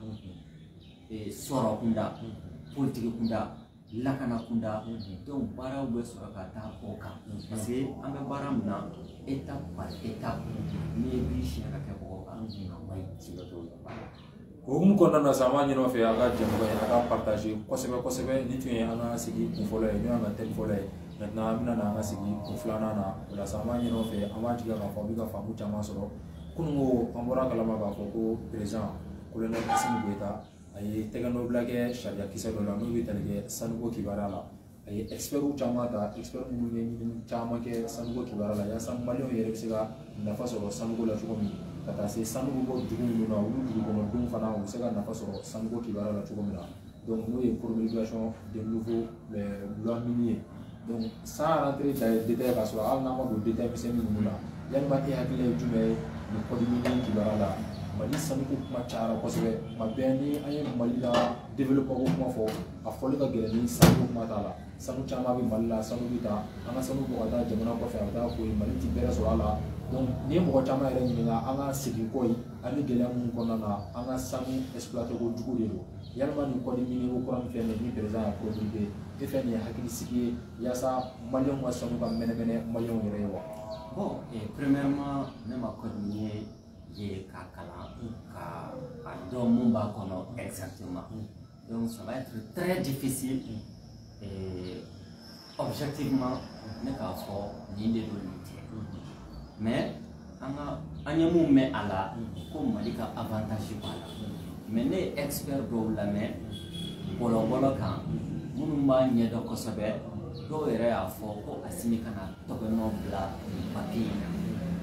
sɔrɔ kunda politique kunda lakana kunda donc baaraw bɛ sɔrɔ ka taa o kan parce que an bɛ baara min na étape par étape n'i ye bi siɲɛ ka kɛ mɔgɔw kan a ma ɲi siga t'o la.
O hukumu kɔnɔna na sisan an b'a ɲini aw fɛ a ka jɛmɔgɔ ye a ka partage kosɛbɛ kosɛbɛ ni tun ye an ka sigi kun fɔlɔ ye n'o y'an ka thème fɔlɔ ye maintenant an bɛna na an ka sigi kun filanan na o la sisan an b'a ɲini aw fɛ an b'a jigiya k'a fɔ an bɛ ka faamu caman sɔrɔ kununko an bɔra kalama k'a fɔ ko président colonel Assimi Goïta a ye tɛgɛ nɔ bila kɛ sariya kisɛ dɔ la n'o bɛ tali kɛ sanuko kibaruya la a ye experts caman ta experts minnu ye ɲinini caman kɛ sanuko kibaruya la yaasa maliyɛnw yɛrɛ bɛ se ka nafa sɔrɔ sanuko la cogo min ka taa se sanuko bɔ dugu minnu na olu dugukɔnɔdenw fana u bɛ se ka nafa sɔrɔ sanuko kibaruya la cogo min na donc n'o ye promulgation de nouveaux lois miniers donc sans rentrer dans détail k'a sɔrɔ hali n'an ma don détail misɛnnin ninnu na yalima e hakili ye jumɛn ye nin code minier kibaruya la Mali sanuko kuma cayara kosɛbɛ tuma bɛɛ ni an ye Mali la développement ko kuma fɔ a fɔli ka gɛlɛn ni sanuko kuma t'a la sanu caman bɛ Mali la sanu bɛ taa an ka sanu bɔ ka taa jamana kɔfɛ a bɛ taa foyi Mali ti bɛrɛ sɔrɔ a la donc ni ye mɔgɔ caman yɛrɛ ɲininka an ka segin kɔ ye ani gɛlɛya minnu kɔnɔna na an ka sanu exploité ko jugu de don yalima nin code minier ko kura min filɛ nin ye ni président y'a promulgué e fɛ nin ye hakilisigi ye yaasa maliyɛnw ka sanu ka mɛnɛmɛnɛ maliyɛnw yɛrɛ ye wa.
Bon premièrement ne ma code minier ye k'a kalan ka a dɔn mun b'a kɔnɔ exactement donc ça va être très difficile et objectivement ne k'a fɔ nin de don nin tɛ mais an ka an ye mun mɛn a la ko Mali ka avantage b'a la mais ne ye expert dɔw lamɛn bɔlɔbɔlɔ kan minnu b'a ɲɛdɔn kosɛbɛ dɔw yɛrɛ y'a fɔ ko Assimi kana tɔgɔnɔ bila papier in na.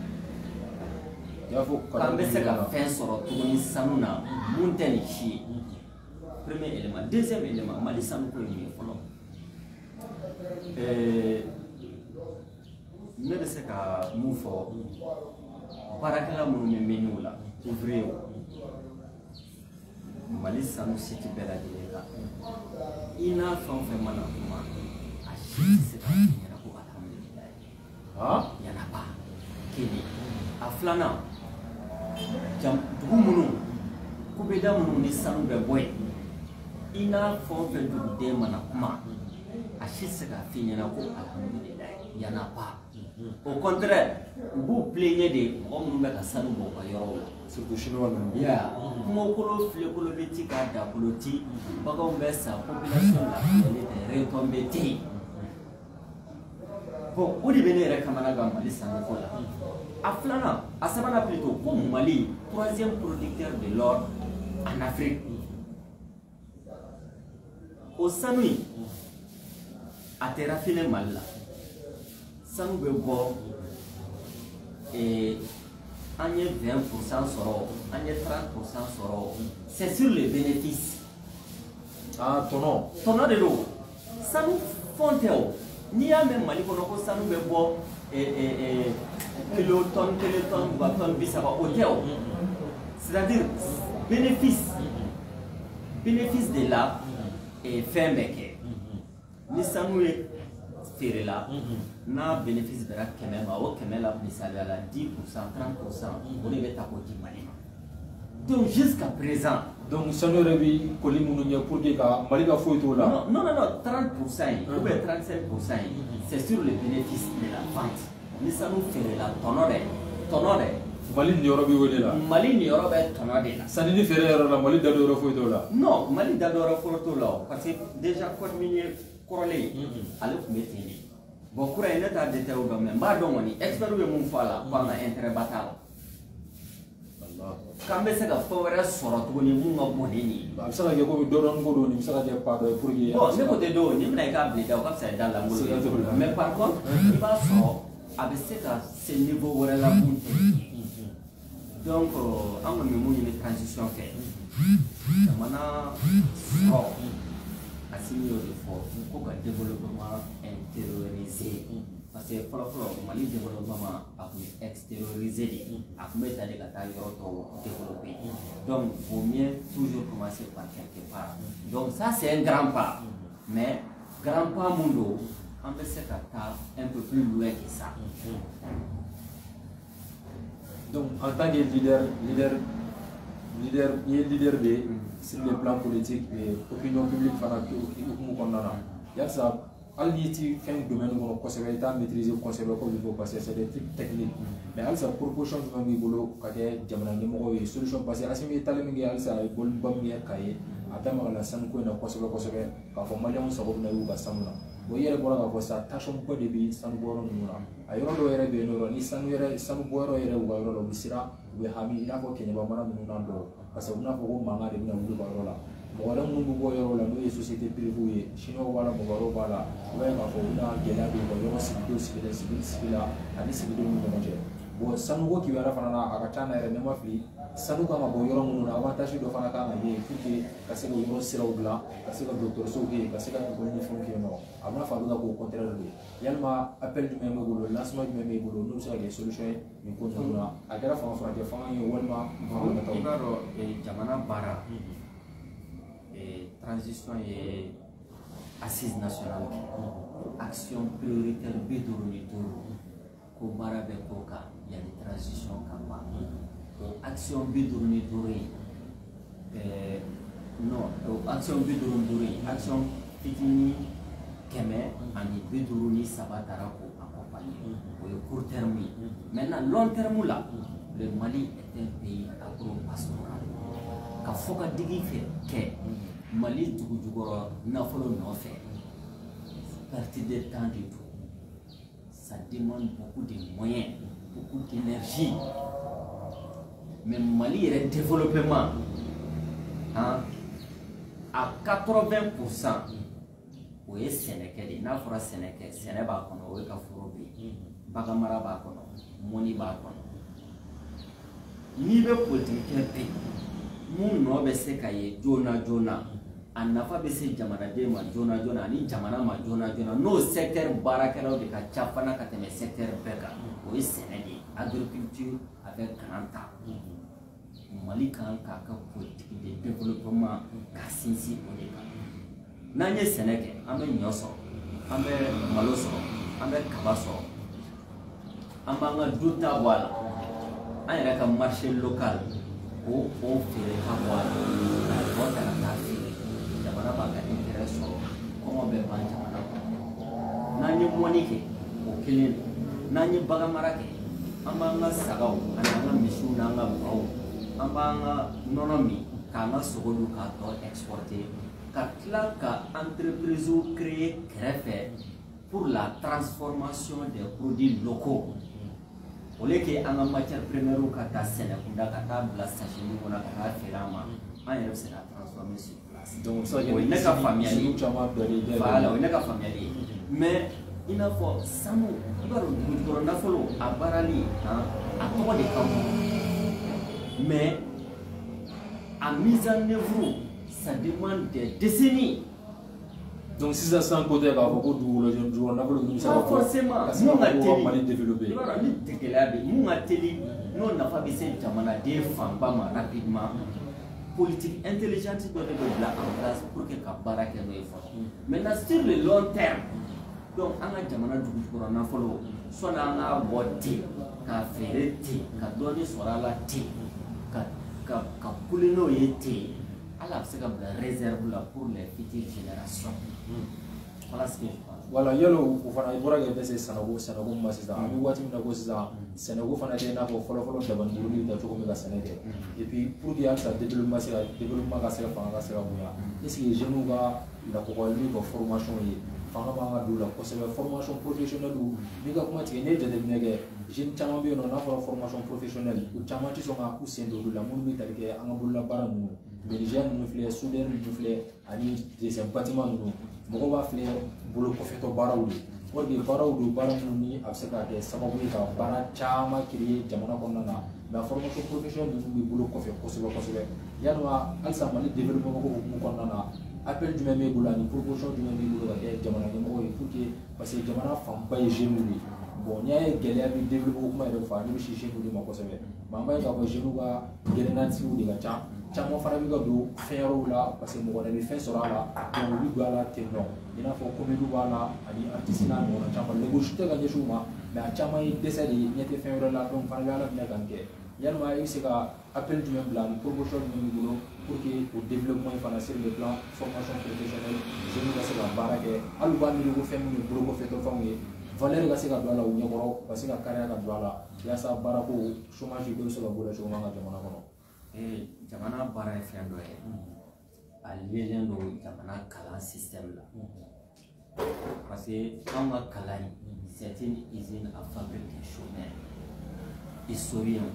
K'an bɛ se ka fɛn sɔrɔ tuguni sanu na mun tɛ nin si ye premier élément deuxième élément Mali sanuko ye mun ye fɔlɔ ne bɛ se ka mun fɔ baarakɛla minnu bɛ mɛnniw la ouvrier Mali sanu siti bɛɛ lajɛlen kan i n'a fɛn o fɛn mana kuma a si tɛ se ka fɔ ɲɛna ko alhamdulilayi yanaba kelen a filanan dugu minnu kubeda minnu ni sanu bɛ bɔ yen i n'a fɛn o fɛn duguden mana kuma a si tɛ se ka fɔ ɲɛna ko alhamdulilayi yanaba au contraire u b'u plaigner de mɔgɔ minnu bɛ ka sanu bɔ u ka yɔrɔw la
surtout chinois ninnu
ya kungokolo filekolo bɛ ci k'a dakolo ci baganw bɛ sa population lafiyalen tɛ retombé tɛ yen bon o de bɛ ne yɛrɛ kamana gan Mali sanuko la a filanan a sabanan plutôt ko Mali troisième producteur de l'or en Afrique o sanu in a tɛ raffiné Mali la sanu bɛ bɔ et on y est vingt pour cent sort, on y est trente pour cent sort. C'est sur les bénéfices.
Ah, ton nom.
Ton nom de l'eau. Ça nous font ni à même Mali pour nous, ça nous fait bon et kilotonnes, kilotonnes, bâtonnes, bis à hôtel. C'est-à-dire, bénéfice. Bénéfice de là et fin mec. Ni ça nous est fait là. Na bénéfice de la Kemema, au Kemela, misali à la dix pour cent, trente pour cent, on est à côté Mali. Donc jusqu'à présent,
donc ça nous réveille pour les mouniers pour dire que Mali va fouiller tout là.
Non, non, non, trente pour cent ou bien trente-cinq pour cent, c'est sur les bénéfices de la vente. Ni ça nous fait la tonne, tonne.
Mali n'y aura plus là.
Mali n'y aura pas tonne là.
Ça ne fait rien là, Mali d'adore fouiller tout là.
Non, Mali d'adore fouiller tout là, parce que déjà quand minier corrélé, allez vous mettez. Bon, pour un état de terre au domaine, Madononi, expert de mon fala, pendant intérêt bataille. Quand on se fait sur tout le monde, on est
ça va y avoir d'autres gens qui sont pas pour y
aller. Bon, c'est côté d'eau, il n'y a pas de blé, dans la moule. Mais par contre, il va sortir avec ce niveau de la montée. Donc, on a une transition faite. Maintenant, assigné au défaut, pour le développement intériorisé. Parce que pour le développement extériorisé, après d'aller à développer. Donc, il faut mieux toujours commencer par quelque part. Donc, ça, c'est un grand pas. Mais, grand pas mundo, on peut se faire un peu plus loin que ça.
Donc, en tant que leader, leader, leader, il est leader de, sur le plan politique et opinion publique, il y a ça. Allié fait un domaine où on conserve l'état maîtrisé au conservateur comme il faut passer, c'est des trucs techniques. Mais elle sa proportion de mon boulot, quand il y a des solutions passées, à ce moment-là, il y a des bonnes bonnes cahiers, à terme, la scène qu'on a conservé, conservé, quand on m'a dit on s'en revenait où à Samuna. Vous voyez, voilà, on voit ça, tâche un peu de billes, sans boire en nous. À Yoro, il y a des noms, ni sans boire, il y a des boire, ou sera, ou hami, il a pas qu'il n'y a pas mal de monde, parce qu'on a beaucoup de mamans de nous là. Voilà mon boy ou la nouvelle société privée, chinois voilà mon baro voilà, ouais ma fauna, gela de mon civil civil civil civil là, à des civils de mon manger. Bon, ça nous voit qui va faire un arachana et même afli, ça nous comme un boyau mon avantage de faire un cas et écouter, casser le bureau sur le blanc, casser le docteur Sogi, casser le bon uniforme qui est mort. Avant la fabrique au contraire de Yalma appelle du même boulot, lancement du même boulot, nous sommes les solutions, nous continuons à la fin de la fin, et Walma,
et Jamana Bara. Transition et assise nationale, action prioritaire Bidurunituru, Kobara Bekoka, il y a des transitions Kamba. Action Bidurunituri, non, action Bidurunituri, action Pitini Keme, Ani Biduruni Sabatarako accompagné pour le court terme. Maintenant, long terme là, le Mali est un pays agro-pastoral. Quand il faut que Mali Tougougoura n'a pas le fait. Partie des temps du tout. Ça demande beaucoup de moyens, beaucoup d'énergie. Mais Mali est développement hein, à quatre-vingts pour cent. Oui, Sénégal, il n'a pas Sénégal, Sénégal, il n'y a pas de Bagamara Bakono, Moni Bakono. Niveau politique, mon nom est Sekaye, Jona Jona. A nafa bɛ se jamanaden ma joona joona ani jamana ma joona joona n'o secteur baarakɛlaw de ka ca fana ka tɛmɛ secteur bɛɛ kan o ye sɛnɛ de ye agriculture avec grand A. Mali kan k'a ka politique de développement ka sinsin o de kan n'an ye sɛnɛ kɛ an bɛ ɲɔ sɔrɔ an bɛ malo sɔrɔ an bɛ kaba sɔrɔ an b'an ka du ta bɔ a la an yɛrɛ ka marché local o o feere ka bɔ a la k'a tɔ ta ka taa feere. Baka intérêt sɔrɔ kɔngɔ bɛ ban jamana kɔnɔ n'an ye mɔni kɛ o kelen n'an ye bagan mara kɛ an b'an ka sagaw ani an ka misiw n'an ka baw an b'an ka nɔnɔ min k'an ka sogow k'a tɔ exporter ka tila ka entreprise créer kɛrɛfɛ pour la transformation des produits locaux au lieu que an ka matière première ka taa sɛnɛkunda ka taa bila sachet kɔnɔ ka taa feere an ma an yɛrɛ bɛ se ka transformer sur place.
Donc ça,
il y a une famille. Voilà, il y a une famille. Mais i n'a fɔ sanu i b'a dɔn dugujukɔrɔ nafolo a baarali a tɔgɔ de ka bon mais a mise en œuvre ça demande des décennies.
Donc si ça sent côté k'a fɔ ko dugukɔrɔ nafolo ninnu
pas forcément mun ka teli
Mali développer.
i b'a dɔn ni gɛlɛya bɛ mun ka teli n'o nafa bɛ se jamanaden fanba ma rapidement. Politique intelligente doit être là en place pour que la baara kɛ n'o ye fɔlɔ. Maintenant sur le long terme donc an ka jamana dugujukɔrɔ nafolo sɔnni an k'a bɔ ten k'a feere ten ka dɔɔni sɔrɔ a la ten ka ka ka kule n'o ye ten ala bɛ se ka bila réserve la pour les futures générations. Voilà ce que je pense.
Voilà yalo o fana i bɔra kɛ bɛ se sɛnɛko sɛnɛko ma sisan an bɛ waati min na ko sisan sɛnɛko fana tɛ i n'a fɔ fɔlɔ-fɔlɔ dabanikurunin bɛ taa cogo min ka sɛnɛ kɛ et puis pour que halisa développement se ka développement ka se ka fanga ka se ka bonya est ce que jeunes ka lakɔkɔli ka formation ye fanga b'an ka don o la kosɛbɛ formation professionnelle n'i ka kuma tigɛ n'i ye jateminɛ kɛ jeunes caman bɛ yen nɔ n'a fɔra formation professionnelle u caman tɛ sɔn ka u sen don olu la minnu bɛ tali kɛ an ka bololabaara ninnu menuisier ninnu filɛ soudeur ninnu filɛ ani dessin bâtiment ninnu mɔgɔw b'a filɛ bolo kɔfɛtɔ baaraw de o de baaraw don baara minnu ni a bɛ se ka kɛ sababu ye ka baara caman créer jamana kɔnɔna na mais formation professionnelle ninnu bɛ bolo kɔfɛ kosɛbɛ kosɛbɛ yanni halisa Mali développement ko hukumu kɔnɔna na appel jumɛn b'e bolo ani proposition jumɛn b'e bolo ka kɛ jamana ɲɛmɔgɔ ye pour que parce que jamana fanba ye jeunes de bon n'i y'a ye gɛlɛya bɛ développement kuma yɛrɛ fɔ a bɛ sin jeunes de ma kosɛbɛ mais an b'a ye k'a fɔ jeunes ka gɛlɛnatigiw de ka ca caman fana bɛ ka don fɛn yɔrɔw la parce que mɔgɔ wɛrɛ bɛ fɛn sɔrɔ a la donc olu don a la ten nɔ i n'a fɔ comédie b'a la ani artiste n'a ɲɔgɔnna caman négocier tɛ ka ɲɛsin u ma mais a caman ye dɛsɛ de ye ɲɛ tɛ fɛn wɛrɛ la donc fana bɛ ala minɛ ka nin kɛ yalima i bɛ se ka appel jumɛn bila ani promotion jumɛn b'i bolo pour que o développement fana sur le plan formation professionnelle jeunes ka se ka baara kɛ hali u b'a miiri ko fɛn min ye bolo kɔfɛtɔ fɛnw ye valeur ka se ka don a la u ɲɛkɔrɔ u ka se ka kariya ka don a la yaasa baarako chômage bɛ se ka bɔ cogo min an ka jamana kɔnɔ.
Jamana baara ye fɛn dɔ ye a lielen don jamana kalan système la parce que anw ka kalan c'est une usine à fabriquer des chômeurs historiens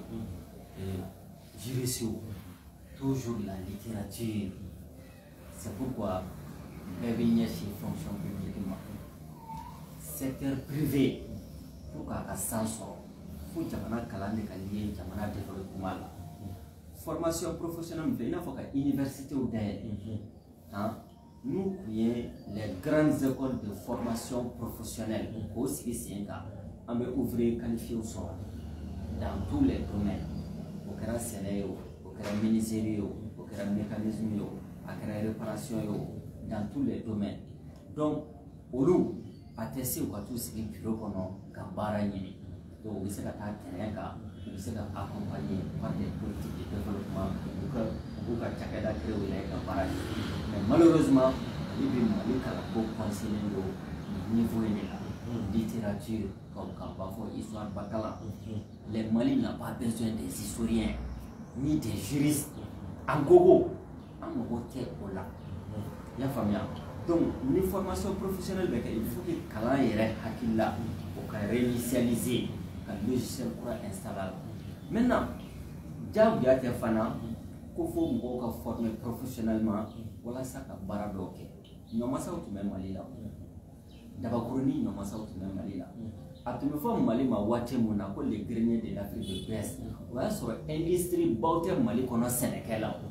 juristes toujours la littérature c'est pourquoi bɛɛ bɛ ɲɛsin fonction publique ma secteur privé pour k'a ka san sɔrɔ fo jamana kalan de ka lié jamana développement la formation professionnelle il n'a pas université ou hein nous créons les grandes écoles de formation professionnelle aussi c'est un on veut ouvrir qualifié au sort dans tous les domaines au cas scénario au cas ministériel au cas mécanisme au cas réparation dans tous les domaines donc au lieu attester au cas tout ce qui est bureau pendant gambara yini donc on essaie d'attaquer terrain car on essaie d'accompagner par des politiques de développement pour que pour que chacun d'accueil ou les gambara mais malheureusement il y a des cas pour conseiller le niveau de la littérature comme parfois histoire bacala les Mali n'ont pas besoin des historiens ni des juristes en gogo en gogo t'es au là il y a famille donc une formation professionnelle il faut que kalan yɛrɛ hakilila o ka réinitialiser ka logiciel kura installer maintenant diyagoya tɛ fana ko fo mɔgɔw ka former professionnellement walasa ka baara dɔw kɛ ɲɔmasaw tun bɛ Mali la dabakurunin ɲɔmasaw tun bɛ Mali la a tun bɛ fɔ Mali ma waati mun na ko les greniers de l'Afrique de l'Ouest o y'a sɔrɔ industrie baw tɛ Mali kɔnɔ sɛnɛkɛ la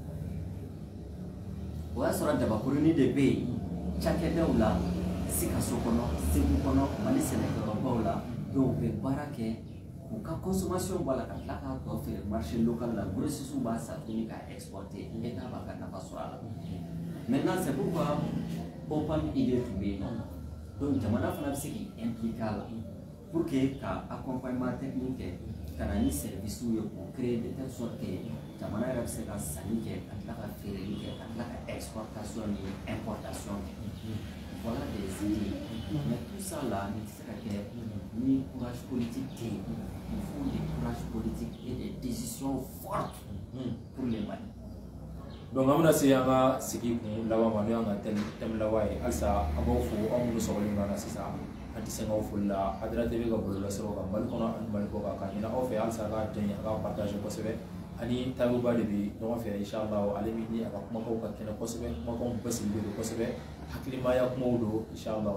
o y'a sɔrɔ dabakurunin de bɛ yen cakɛdaw la Sikaso kɔnɔ Segu kɔnɔ Mali sɛnɛkɛyɔrɔbaw la dɔw bɛ baara kɛ k'u ka consommation bɔ a la ka tila k'a tɔ feere marché local la grossistes b'a san tuguni k'a exporter État b'a ka nafa sɔrɔ a la maintenant c'est pourquoi open idée tun bɛ yen nɔ donc jamana fana bɛ se k'i impliquer a la pour que ka accompagnement technique kɛ ka na ni services ye k'o créer de telle sorte que jamana yɛrɛ bɛ se ka sanni kɛ ka tila ka feereli kɛ ka tila ka exportation ni importation kɛ voilà des idées mais tout ça là ne tɛ se ka kɛ ni courage politique tɛ yen il faut des courage politique et des décisions fortes pour les Mali.
Donc an bɛna se an ka sigi kun laban ma n'o y'an ka thème laban ye halisa an b'aw fo aw minnu sɔgɔlen don an na sisan an tɛ sɛgɛn aw foli la Hadara T V ka bɔlɔlɔsiraw kan Mali kɔnɔ ani Mali kɔ kan ka ɲini aw fɛ halisa a ka janya a ka partage kosɛbɛ ani Tayibuba de bɛ ɲɔgɔn fɛ inshallah ale min ni a ka kumakanw ka kɛnɛ kosɛbɛ kumakanw basigilen don kosɛbɛ hakilimaya kumaw don inshallah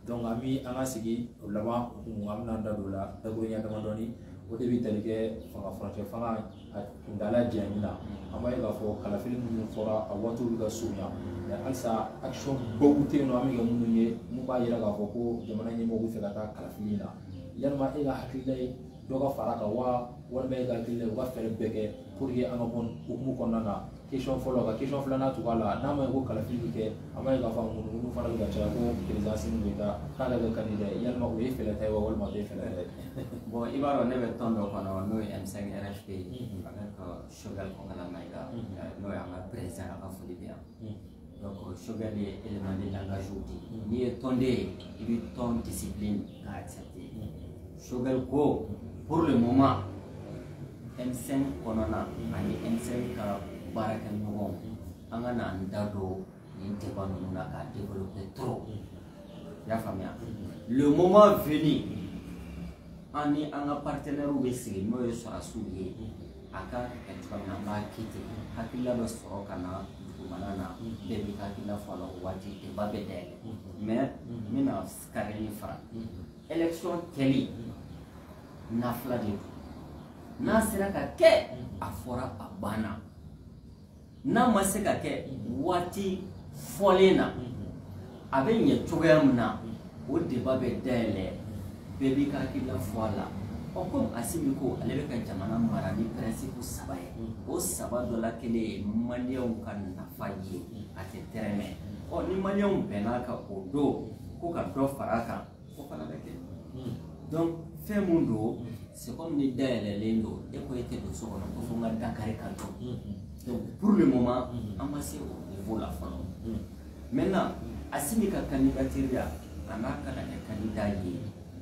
donc ami an ka sigi o laban kun an bɛna da don o la dakuruɲa damadɔni o de bɛ tali kɛ fanga furancɛ fanga a kuntala janyani na an b'a ye k'a fɔ kalafili minnu fɔra a waatiw bɛ ka surunya mais halisa action baw tɛ yen nɔ an bɛ kɛ minnu ye mun b'a yira k'a fɔ ko jamana ɲɛmɔgɔw bɛ fɛ ka taa kalafili na yalima e ka hakilila ye dɔ ka fara kan wa walima e ka hakilila ye u ka fɛɛrɛ bɛɛ kɛ pour que an ka bɔ hukumu kɔnɔna na question fɔlɔ ka question filanan tugu a la n'a ma ye ko kalafili bɛ kɛ an b'a ye k'a fɔ munumunu fana bɛ ka caya ko présidence min bɛ taa k'ale bɛ candidat ye yalima o ye fɛɛrɛ ta ye wa walima o tɛ fɛɛrɛ ta ye.
Bon i b'a dɔn ne bɛ tɔn dɔ kɔnɔ n'o ye M cinq R H P avec Choguel Konkala Maïga n'o ye an ka président a ka foli bɛ yan. Donc Choguel ye élément de langage di n'i ye tɔnden ye i bɛ tɔn discipline k'a accepter. Choguel ko pour le moment M cinq kɔnɔna ani M cinq ka baarakɛɲɔgɔnw an ka n'an da don nin débat ninnu na k'a développer trop i y'a faamuya. Le moment venu an ni an ka partenaires bɛ sigi n'o ye sɔrɔdasiw ye a ka kɛ cogoya min na an b'a kɛ ten hakilila bɛ sɔrɔ ka na dugumana na bɛɛ b'i ka hakilila fɔ a la o waati débat bɛ dayɛlɛ mais n bɛna carré ni fara élection kɛli nafila de don n'a sera ka kɛ a fɔra a banna n'a ma se ka kɛ waati fɔlen na a bɛ ɲɛ cogoya min na o débat bɛ dayɛlɛ bɛɛ b'i ka hakilila fɔ a la ɔ komi Asimi ko ale bɛ ka jamana mara ni principe saba ye o saba dɔ la kelen ye maliyɛnw ka nafa ye a tɛ tɛrɛmɛ ɔ ni maliyɛnw bɛnna kan o don ko ka dɔ fara a kan o fana bɛ kɛ donc fɛn mun don c'est comme ni dayɛlɛlen don e ko e tɛ don so kɔnɔ ko fo n ka dankari ka don donc pour le moment an ma se o niveau la fɔlɔ maintenant Asimi ka candidature a n'a ka kɛ candidat ye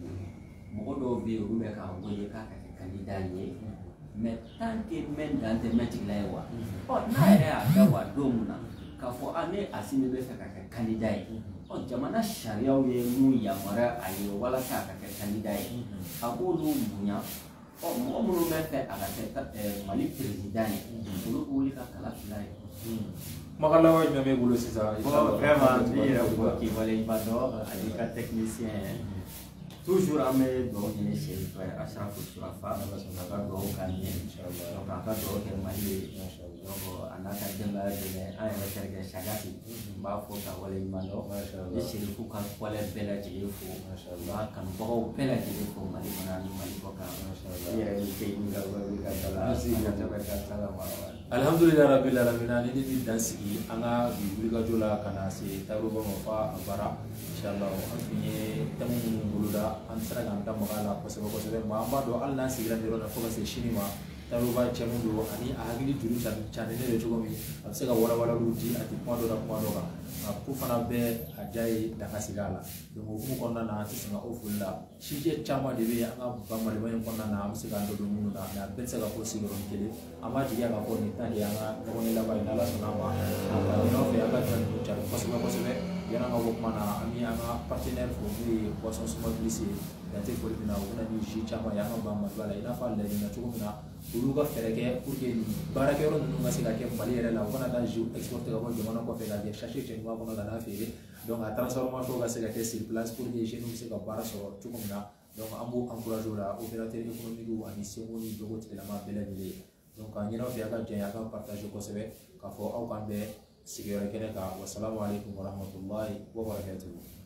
mɔgɔ dɔw bɛ yen olu bɛ k'a wele k'a ka kɛ candidat ye mais tant que mɛn dan tɛ mɛn tigila ye wa ɔ n'a yɛrɛ y'a da wa don min na k'a fɔ a ne Asimi bɛ fɛ ka kɛ candidat ye ɔ jamana sariyaw ye mun yamaruya a ye walasa a ka kɛ candidat ye a b'olu bonya ɔ mɔgɔ minnu bɛ fɛ a ka kɛ Mali président ye olu bɛ wuli ka kala fila ye.
Kumakan laban jumɛn b'e bolo sisan?
Bon vraiment n b'i yɛrɛ fo k'i waleɲumandɔn ani ka technicien toujours an bɛ dugawu ɲini Seyidu fɛ Ashraful Surafa a ka dugawu k'an ye donc a ka dugawu kɛ Mali ye donc a n'a ka denbaya dɛmɛ an yɛrɛ terikɛ Sagati n b'a fɔ ka waleɲumandɔn ni Seyidu ka wale bɛɛ lajɛlen fo n b'a kanubagaw bɛɛ lajɛlen fo Mali kɔnɔ ani Mali kɔkan i yɛrɛ ni Seyidu ka wale ka dala ka tɛmɛ ka sala ma.
Alhamdulillah rabbil alamin ni ni bɛ dan sigi an ka bi wulikajɔ la ka na se taruba ma fa a bara inshallah an tun ye thème minnu boloda an sera k'an da maga a la kosɛbɛ kosɛbɛ nka an b'a dɔn hali n'an sigira nin yɔrɔ la fo ka se sini ma taruba cɛ min don ani a hakili juru canen de cogo min a bɛ se ka walawalaliw di a tɛ kuma dɔ la kuma dɔ kan nka ko fana bɛ a diya ye daga sigi a la donc o hukumu kɔnɔna na an tɛ sɛgɛn o foli la sijɛ caman de bɛ yen an ka ba Maliba in kɔnɔna na an bɛ se k'an dɔ don minnu na mais a bɛɛ tɛ se ka fɔ sigiyɔrɔnin kelen an b'a jigiya k'a fɔ nin ta de ye an ka ɲɔgɔn ye laban ye n'Ala sɔnna ma a ka ɲin'aw fɛ an ka fɛn ninnu cari kosɛbɛ kosɛbɛ yanni an ka bɔ kuma na an bɛ an ka partenaire fo n'o ye Boisson Suma Glisse ye Dante foli min na u bɛna ni jus caman ye an ka ba Maliba la i n'a fɔ a laɲinina cogo min na olu ka fɛɛrɛ kɛ pour que nin baarakɛyɔrɔ ninnu ka se ka kɛ Mali yɛrɛ la u kana taa jus exporter ka bɔ jamana kɔfɛ ka kɛ sachet cɛɲuman kɔnɔ ka n'a feere donc a transformation ka se ka kɛ sur place pour que jeunes bɛ se ka baara sɔrɔ cogo min na donc an b'u encourager o la opérateur économique ani seko ni jogo tigilama bɛɛ lajɛlen donc a ɲin'aw fɛ a ka jɛn a ka partager kosɛbɛ k'a fɔ aw k'an bɛn sigiyɔrɔ kɛnɛ kan wasalamu alaikum warahmatullahi wabarakatuh.